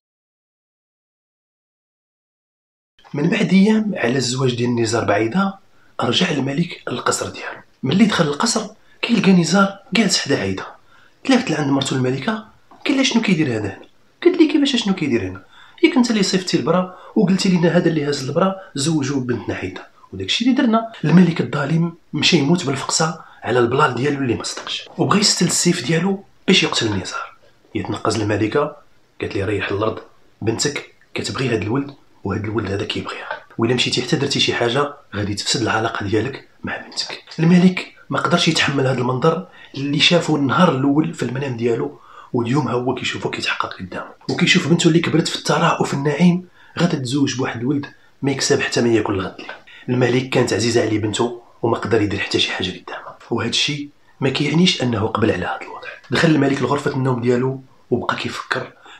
من بعد ايام على الزواج ديال نزار بعيده رجع الملك للقصر ديالو. ملي دخل القصر كيلقى نزار جالس حدا عايده. تلافت لعند مرته الملكه قال لها شنو كيدير هذا هنا؟ قالت لي كيفاش شنو كيدير هنا؟ ياك انت اللي صيفتي البرا وقلتي لينا هذا اللي هاز البرا زوجوه بنتنا عايده، وداكشي اللي درنا. الملك الظالم مشى يموت بالفقصه على البلال ديالو اللي ما صدقش، وبغى يستل السيف ديالو باش يقتل نزار. يتنقز الملكه قالت لي ريح الارض، بنتك كتبغي هذا الولد وهذا الولد هذا كيبغيها، وإلا مشيتي حتى درتي شي حاجه غادي تفسد العلاقه ديالك مع بنتك. الملك ما قدرش يتحمل هذا المنظر اللي شافه النهار الاول في المنام ديالو، واليوم ها هو كيشوفو كيتحقق قدامه، وكيشوف بنته اللي كبرت في الثراء وفي النعيم غادا تزوج بواحد الولد ما يكسب حتى ما ياكل الغد ليه. الملك كانت عزيزه عليه بنته وما قدر يدير حتى شي حاجه قدامها، وهذا الشيء ما كيعنيش انه قبل على هذا الوضع. دخل الملك لغرفه النوم ديالو وبقى كيفكر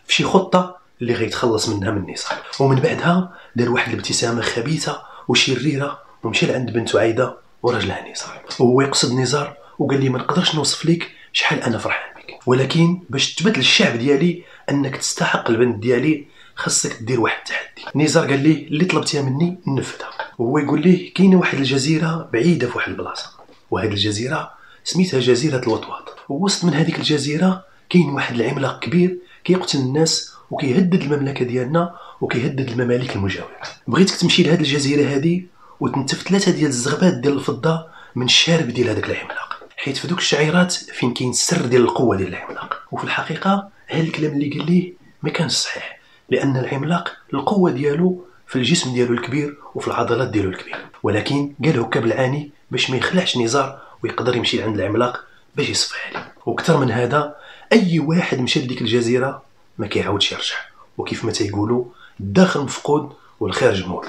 في شي خطه اللي غيتخلص منها من نزار. ومن بعدها دار واحد الابتسامه خبيثه وشريره ومشى لعند بنته عايده وراجلها نزار، وهو يقصد نزار وقال لي ما نقدرش نوصف لك شحال انا فرحان بك، ولكن باش تثبت للشعب ديالي انك تستحق البنت ديالي خاصك دير واحد التحدي. نزار قال لي اللي طلبتيها مني ننفذها. وهو يقول ليه كاينه واحد الجزيره بعيده في واحد البلاصه، وهذه الجزيره سميتها جزيره الوطواط، ووسط من هذيك الجزيره كاين واحد العملاق كبير كيقتل الناس وكيهدد المملكه ديالنا وكيهدد الممالك المجاوره. بغيتك تمشي لهذه الجزيره هذه وتنتف ثلاثه ديال الزغبات ديال الفضه من الشارب ديال هذاك العملاق، حيت في دوك الشعيرات فين كاين السر ديال القوه ديال العملاق. وفي الحقيقه هذا الكلام اللي قال ليه ما كانش صحيح، لان العملاق القوه ديالو في الجسم ديالو الكبير وفي العضلات ديالو الكبير، ولكن قال هكا بالعاني باش ما يخلعش نزار ويقدر يمشي عند العملاق باش يصفي عليه. وكثر من هذا اي واحد مشى لديك الجزيره ما كيعاودش يرجع، وكيف ما تيقولوا الداخل مفقود والخارج موجود.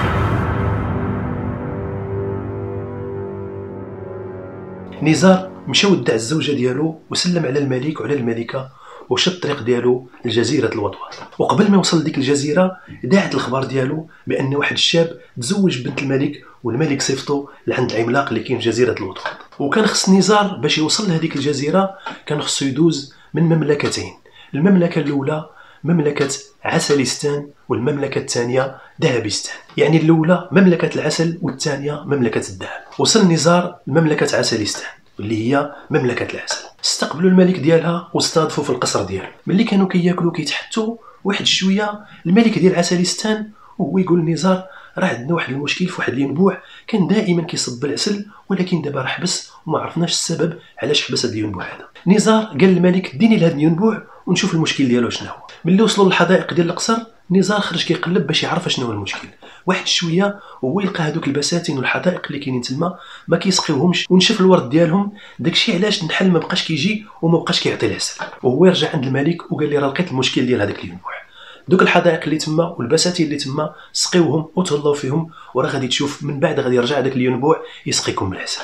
نزار مشى ودع الزوجه ديالو وسلم على الملك وعلى الملكه وشد الطريق ديالو لجزيره الوطواط. وقبل ما يوصل لديك الجزيره داعت الخبر ديالو بان واحد الشاب تزوج بنت الملك، والملك صيفطو لعند العملاق اللي كاين في جزيره الوطواط. وكان خص نزار باش يوصل لهذيك الجزيره كان خصو يدوز من مملكتين، المملكه الاولى مملكه عسلستان والمملكه الثانيه ذهبستان، يعني الاولى مملكه العسل والثانيه مملكه الذهب. وصل نزار لمملكه عسلستان اللي هي مملكه العسل، استقبلوا الملك ديالها واستضافوا في القصر ديالو. ملي كانوا كياكلوا كيتحتوا واحد شويه الملك ديال عسلستان وهو يقول لنزار راه عندنا واحد المشكل في واحد الينبوع كان دائما كيصب العسل، ولكن دابا راه حبس وما عرفناش السبب علاش حبس هذا الينبوع هذا. نزار قال للملك ديني لهذا الينبوع ونشوف المشكل ديالو شنو هو. ملي وصلوا للحدائق ديال القصر نزار خرج كيقلب باش يعرف شنو هو المشكل. واحد شويه وهو يلقى هذوك البساتين والحدائق اللي كاينين تما ما كيسقيوهمش ونشف الورد ديالهم، داكشي علاش النحل ما بقاش كيجي وما بقاش كيعطي العسل. وهو يرجع عند الملك وقال لي راه لقيت المشكل ديال هذاك الينبوع، دوك الحدائق اللي تما والبساتين اللي تما سقيوهم وتهلاو فيهم، وراه غادي تشوف من بعد غادي يرجع هذاك الينبوع يسقيكم بالعسل.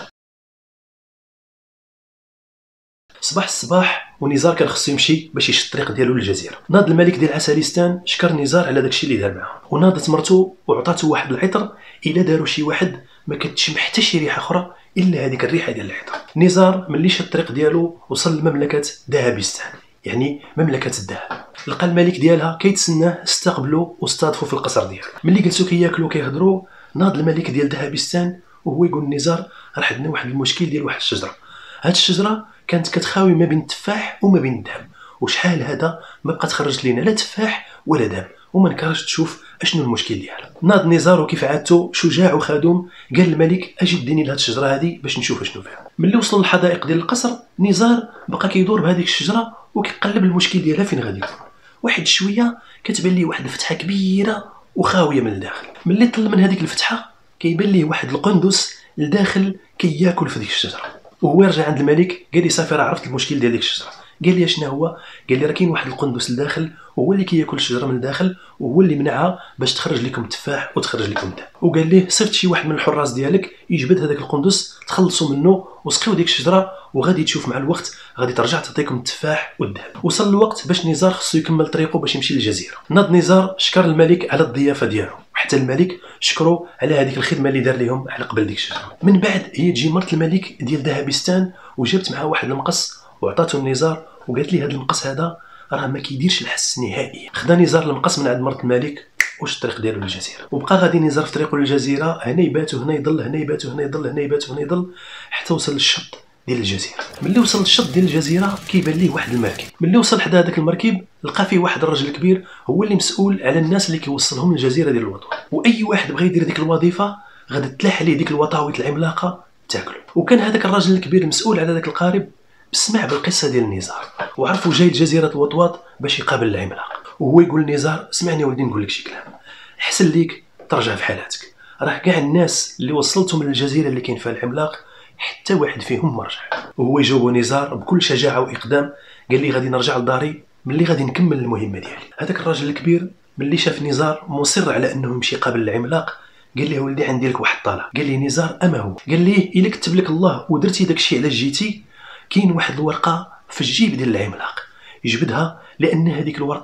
صباح الصباح ونزار كان خصو يمشي باش يشد الطريق ديالو للجزيره. ناض الملك ديال عسلستان شكر نزار على داكشي اللي دار معاه، وناضت مرته وعطاتو واحد العطر الا داروا شي واحد ما كتشم حتى شي ريحه اخرى الا هذيك الريحه ديال العطر. نزار ملي شد الطريق ديالو وصل لمملكه ذهبستان يعني مملكه الذهب. لقى الملك ديالها كيتسناه استقبلوا واستضافوا في القصر ديالو. ملي جلسوا كياكلوا كيهضروا ناض الملك ديال ذهبستان وهو يقول لنزار راه عندنا واحد المشكل ديال واحد الشجره، هاد الشجره كانت كتخاوي ما بين التفاح وما بين الذهب، وشحال هذا ما بقى تخرج لينا لا تفاح ولا ذهب، وما نكرهش تشوف اشنو المشكل ديالها. ناض نزار وكيف عادته شجاع وخادم قال الملك اجي ديني لهاد الشجره هذه باش نشوف اشنو فيها. ملي وصلوا للحدائق ديال القصر نزار بقى كيدور بهذيك الشجره وكيقلب المشكل ديالها فين غادي يكون. واحد شويه كتبان ليه واحد الفتحه كبيره وخاويه من الداخل. ملي طل من هذيك الفتحه كيبان ليه واحد القندس لداخل كياكل في ديك الشجره. وهو يرجع عند الملك قال لي صافي راه عرفت المشكل ديال ديك الشجره. قال لي شنو هو؟ قال لي راه كاين واحد القندس لداخل وهو اللي كياكل الشجره من الداخل وهو اللي منعها باش تخرج لكم التفاح وتخرج لكم الذهب. وقال ليه صيفط شي واحد من الحراس ديالك يجبد هذاك القندس تخلصوا منه وسقيو ديك الشجره وغادي تشوف مع الوقت غادي ترجع تعطيكم التفاح والذهب. وصل الوقت باش نزار خصو يكمل طريقه باش يمشي للجزيره. ناض نزار شكر الملك على الضيافه ديالو، حتى الملك شكروا على هذيك الخدمه اللي دار لهم على قبل ديك الشجره. من بعد هي تجي مرت الملك ديال ذهبستان وجابت معها واحد المقص وعطاته النزار وقالت لي هذا المقص هذا راه ما كيديرش الحس نهائيا. خدا نزار المقص من عند مرت الملك وش الطريق ديالو للجزيره، وبقى غادي نزار في طريقه للجزيره، هنا يباتو هنا يضل هنا يباتو هنا يضل هنا يباتو هنا يضل حتى وصل للشط ديال الجزيره. ملي وصل للشط ديال الجزيره كيبان ليه واحد المركب. ملي وصل حدا هذاك المركب لقى فيه واحد الراجل كبير هو اللي مسؤول على الناس اللي كيوصلهم للجزيره ديال الوطن، واي واحد بغى يدير ديك الوظيفه غادي تلاح عليه ديك الوطاويط العملاقه تاكلو. وكان هذاك الراجل الكبير المسؤول على ذاك القارب سمع بالقصه ديال نزار وعرفوا جاي لجزيره الوطواط باش يقابل العملاق. وهو يقول لنزار اسمعني ولدي نقول لك شي كلام، احسن ليك ترجع في حالاتك، راه كاع الناس اللي وصلتهم للجزيره اللي كاين فيها العملاق حتى واحد فيهم ما رجع. وهو يجاوب نزار بكل شجاعه واقدام قال لي غادي نرجع لداري ملي غادي نكمل المهمه ديالي. هذاك الراجل الكبير ملي شاف نزار مصر على انه يمشي يقابل العملاق قال لي ولدي عندي لك واحد الطلب. قال لي نزار اما هو؟ قال لي الا كتب لك الله ودرتي داكشي علاش جيتي كاين واحد الورقه في الجيب ديال العملاق يجبدها، لان هذيك الورقه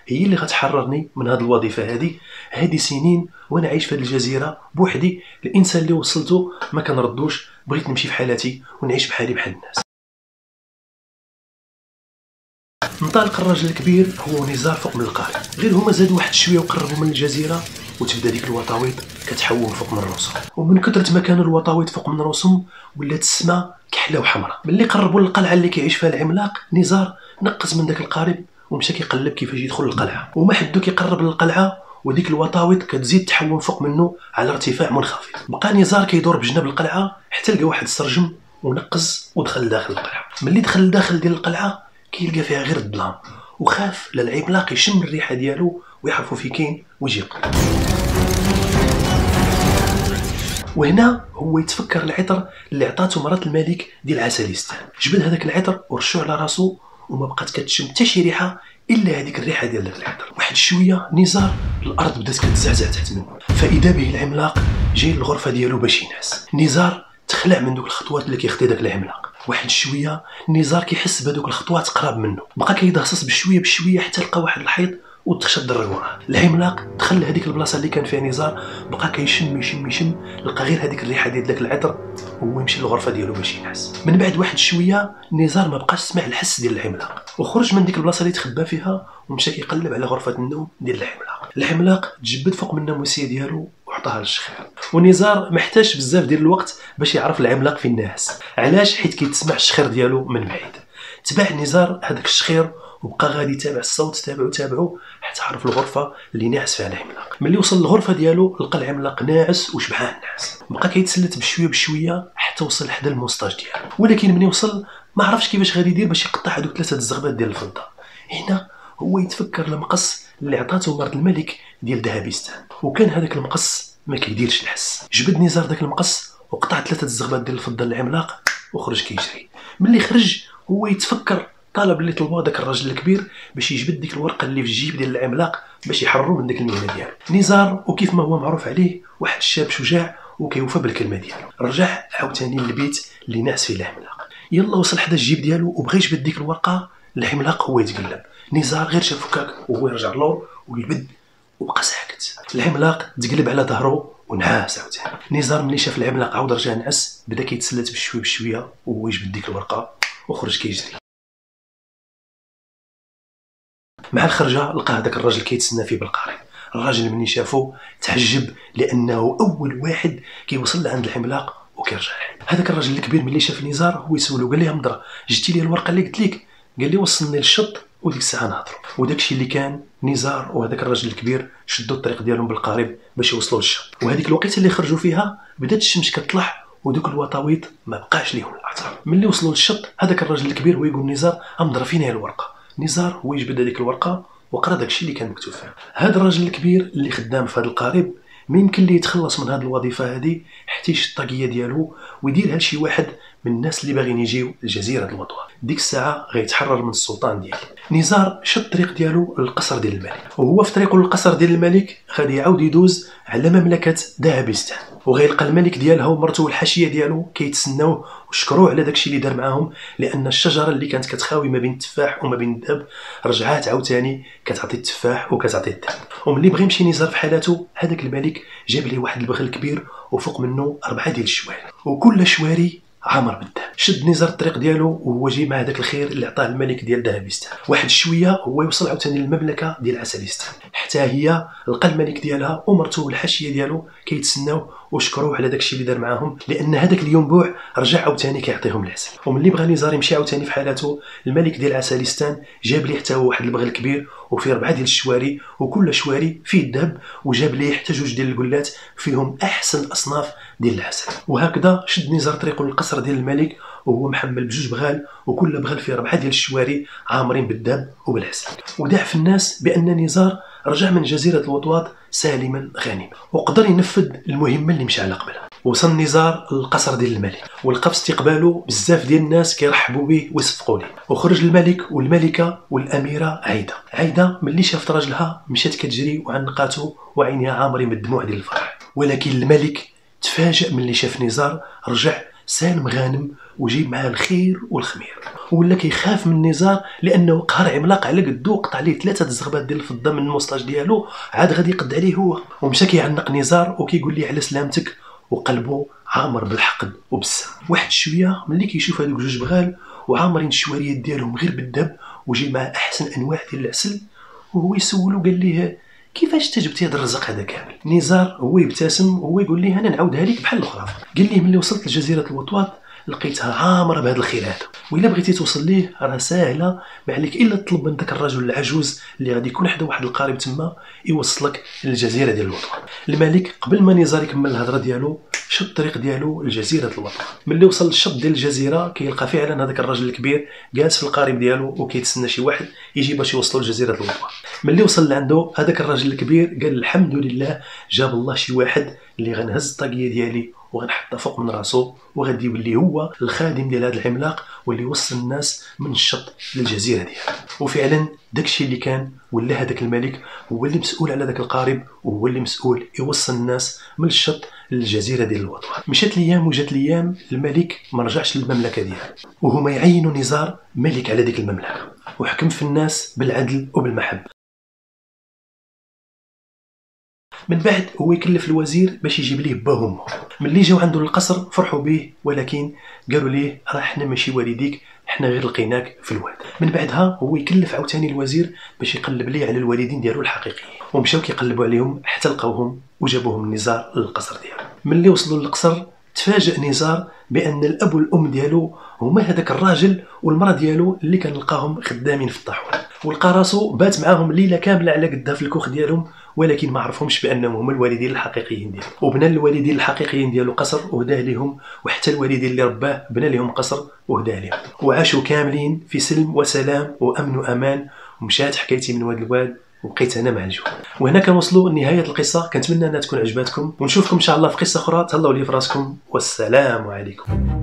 هي اللي غتحررني من هذه الوظيفه هذه. هذه سنين وانا عايش في هذه الجزيره بوحدي، الانسان اللي وصلته ما كنردوش، بغيت نمشي في حالاتي ونعيش بحالي بحال الناس. انطلق الراجل الكبير هو ونزار فوق من القارب، غير هما زادوا واحد شويه وقربوا من الجزيره وتبدا ديك الوطاويط كتحوم فوق من راسهم، ومن كثره ما كانوا الوطاويط فوق من راسهم ولات السماء كحله وحمراء. ملي قربوا للقلعه اللي كيعيش فيها العملاق، نزار نقص من داك القارب ومشى كيقلب كيفاش يدخل للقلعه، وما حدو كيقرب للقلعه وديك الوطاويط كتزيد تحوم فوق منه على ارتفاع منخفض. بقى نزار كيدور بجنب القلعه حتى لقى واحد السرجم ونقص ودخل لداخل القلعه. ملي دخل لداخل ديال القلعه كيلقى فيها غير الظلام، وخاف لا العملاق يشم الريحه ديالو ويعرفوا فين كاين ويجي يقتل. وهنا هو يتفكر العطر اللي عطاته مرات الملك ديال عساليستان، جبد هذاك العطر ورشوه على راسو وما بقات كتشم حتى شي ريحه الا هذيك الريحه ديال داك العطر. واحد شويه نزار الارض بدات كتزعزع تحت منه، فاذا به العملاق جاي للغرفه ديالو باش ينعس. نزار تخلع من دوك الخطوات اللي كيخطي داك العملاق. واحد شويه نزار كيحس بهذوك الخطوات قراب منه، بقى كيدهصص بشويه بشويه حتى لقى واحد الحيط وتشد وراه. العملاق دخل لهذيك البلاصه اللي كان فيها نزار، بقى كيشم يشم يشم لقى غير هذيك الريحه ديال داك العطر، وهو يمشي للغرفه ديالو باش ينعس. من بعد واحد شويه نزار ما بقاش سمع الحس ديال العملاق وخرج من ديك البلاصه اللي تخبى فيها ومشى كيقلب على غرفه النوم ديال العملاق. العملاق تجبد فوق من الناموسيه ديالو وعطاها للشخير، ونزار ما احتاجش بزاف ديال الوقت باش يعرف العملاق فين ناعس. علاش؟ حيت كيتسمع الشخير ديالو من بعيد. تبع نزار هذاك الشخير وبقى غادي يتابع الصوت، تابعو تابعو حتى عرف الغرفه اللي ناعس فيها العملاق. ملي وصل للغرفه ديالو لقى العملاق ناعس وشبعان ناعس، بقى كيتسلت بشويه بشويه حتى وصل لحدا الموسطاج ديالو، ولكن ملي وصل ما عرفش كيفاش غادي يدير باش يقطع هذوك ثلاثه الزغبات ديال الفضه. هنا هو يتفكر المقص اللي عطاته مرض الملك ديال دهبيستان، وكان هذاك المقص ما كيديرش الحس. جبد نزار داك المقص وقطع ثلاثه الزغبات ديال الفضه للعملاق وخرج كيجري. ملي خرج هو يتفكر طلب اللي طلبوه داك الراجل الكبير باش يجبد ديك الورقه اللي في الجيب ديال العملاق باش يحرروا من داك المهنه ديالو. نزار وكيف ما هو معروف عليه واحد الشاب شجاع وكيوفى بالكلمه ديالو، رجع عاوتاني للبيت اللي ناعس فيه العملاق. يلا وصل حدا الجيب ديالو وبغى يجبد ديك الورقه، العملاق هو يتقلب. نزار غير شاف فكاك وهو يرجع لور ويلبد وبقى ساكت. العملاق تقلب على ظهره ونعاس عاوتاني. نزار ملي شاف العملاق عاود رجع نعس بدا كيتسلت بشويه بشويه وهو يجبد ديك الورقه وخرج كيجري. مع الخرجه لقى هذاك الراجل كيتسنى فيه بالقارب. الراجل ملي شافو تعجب لانه اول واحد كيوصل لعند العملاق وكيرجع له. هذاك الراجل الكبير ملي شاف نزار هو يسولو، قال ليه مضر جبتي لي الورقه اللي قلت لك؟ قال لي وصلني للشط وديك الساعه نهضروا. وداكشي اللي كان نزار وهذاك الراجل الكبير شدوا الطريق ديالهم بالقارب باش يوصلوا للشط. وهذيك الوقيته اللي خرجوا فيها بدات الشمس كتطلع ودوك الوطاويط ما بقاش ليهم الاثر. ملي وصلوا للشط هذاك الراجل الكبير هو يقول نزار امضر فين هي الورقه. نزار هو يجبد هذيك الورقه وقرا داكشي اللي كان مكتوب فيها. هذا الراجل الكبير اللي خدام في هذا القارب ما يمكن ليه يتخلص من هذه الوظيفه هذه حتى يشد الطاقيه ديالو ويديرها لشي واحد من الناس اللي باغيين يجيو لجزيره الوطواء. ديك الساعه غيتحرر من السلطان ديالو. نزار شد الطريق ديالو للقصر ديال الملك، وهو في طريقه للقصر ديال الملك غادي يعاود يدوز على مملكه دهبيستان، وغيلقى الملك ديالها ومرته والحاشيه ديالو كيتسناوه وشكروه على داكشي اللي دار معاهم، لان الشجره اللي كانت كتخاوي ما بين التفاح وما بين الذهب رجعات عاوتاني كتعطي التفاح وكتعطي الذهب. وملي بغى يمشي نزار في حالته هذاك الملك جاب ليه واحد البغل كبير وفوق منه اربعه ديال الشواري وكل شواري عامر بالذهب. شد نزار الطريق ديالو وهو جاي مع هذاك الخير اللي عطاه الملك ديال دهبيستان. واحد شويه هو يوصل عاوتاني للمملكه ديال عساليستان، حتى هي لقى الملك ديالها ومرته والحاشيه ديالو كيتسناو وشكروه على داكشي اللي دار معاهم، لان هذاك اليوم بوع رجع عاوتاني كيعطيهم العسل. وملي بغى نزار يمشي عاوتاني في حالته الملك ديال عساليستان جاب ليه حتى هو واحد البغل كبير وفيه اربعه ديال الشواري وكل شواري فيه الذهب، وجاب ليه حتى جوج ديال القلات فيهم احسن الاصناف ديال العسل. وهكذا شد نزار طريقه للقصر ديال الملك وهو محمل بجوج بغال وكل بغال فيه اربعه ديال الشواري عامرين بالذهب وبالعسل. وداع في الناس بان نزار رجع من جزيره الوطواط سالما غانما وقدر ينفذ المهمه اللي مشى على قبلها. وصل نزار للقصر ديال الملك ولقى في استقباله بزاف ديال الناس كيرحبوا به ويصفقوا ليه. وخرج الملك والملكه والاميره عايده. عايده ملي شافت راجلها مشات كتجري وعنقاته وعينها عامرين بالدموع ديال الفرح، ولكن الملك تفاجأ ملي شاف نزار رجع سالم غانم وجيب معاه الخير والخمير، ولا كيخاف من نزار لانه قهر عملاق على قدو، قطع ليه ثلاثه الزغبات ديال الفضه من الموسطاج ديالو، عاد غادي يقد عليه هو. ومشى كيعنق نزار وكيقول ليه على سلامتك، وقلبه عامر بالحقد وبالسم. واحد شويه ملي كيشوف هذوك جوج بغال وعامرين الشواريات ديالهم غير بالذهب وجيب معاه احسن انواع ديال العسل، وهو يسولو قال ليه كيفاش انت جبتي هذا الرزق هذا كامل؟ نزار هو يبتسم وهو يقول ليه انا نعاودها لك بحال الاخرى. قال ليه ملي وصلت لجزيره الوطواط لقيتها عامره بهذا الخير هذا، وإلا بغيتي توصل ليه راه ساهله، ما عليك الا تطلب من ذاك الرجل العجوز اللي غادي يكون حدا واحد القارب تما يوصلك للجزيره ديال الوطواط. الملك قبل ما نزار يكمل الهضره ديالو شد الطريق ديالو لجزيره الوطواط. ملي وصل للشط ديال الجزيره كيلقى فعلا هذاك الرجل الكبير جالس في القارب ديالو وكيتسنى شي واحد يجي باش يوصلوا لجزيره الوطواط. ملي وصل لعنده هذاك الرجل الكبير قال الحمد لله جاب الله شي واحد اللي غنهز الطاقيه ديالي وغنحطها فوق من راسو وغادي يولي هو الخادم ديال هذا العملاق واللي يوصل الناس من الشط للجزيره ديالو. وفعلا داكشي اللي كان، ولا هذاك الملك هو اللي مسؤول على ذاك القارب وهو اللي مسؤول يوصل الناس من الشط للجزيره ديال الوطواط. مشات الايام وجات الايام، الملك ما رجعش للمملكه ديالو، وهما يعينوا نزار ملك على ديك المملكه وحكم في الناس بالعدل وبالمحبه. من بعد هو يكلف الوزير باش يجيب ليه با وامه. ملي جاو عنده للقصر فرحوا به، ولكن قالوا ليه راه حنا ماشي والديك، حنا غير لقيناك في الواد. من بعدها هو يكلف عاوتاني الوزير باش يقلب ليه على الوالدين ديالو الحقيقيين، ومشاو كيقلبوا عليهم حتى لقاوهم وجابوهم نزار للقصر ديالو. ملي وصلوا للقصر تفاجأ نزار بان الاب والام ديالو هما هذاك الراجل والمراه ديالو اللي كان لقاهم خدامين في الطاحونه، ولقى راسو بات معاهم ليله كامله على قدها في الكوخ ديالهم، ولكن ما عرفهمش بانهم هما الوالدين الحقيقيين ديالو. وبنى الوالدين الحقيقيين ديالو قصر وهداه لهم، وحتى الوالدين اللي رباه بنى لهم قصر وهداه لهم، وعاشوا كاملين في سلم وسلام وامن وامان. ومشات حكايتي من واد الواد وبقيت انا مع الجوع. وهنا كنوصلوا لنهايه القصه، كنتمنى انها تكون عجباتكم، ونشوفكم ان شاء الله في قصه اخرى. تهلاو لي في راسكم، والسلام عليكم.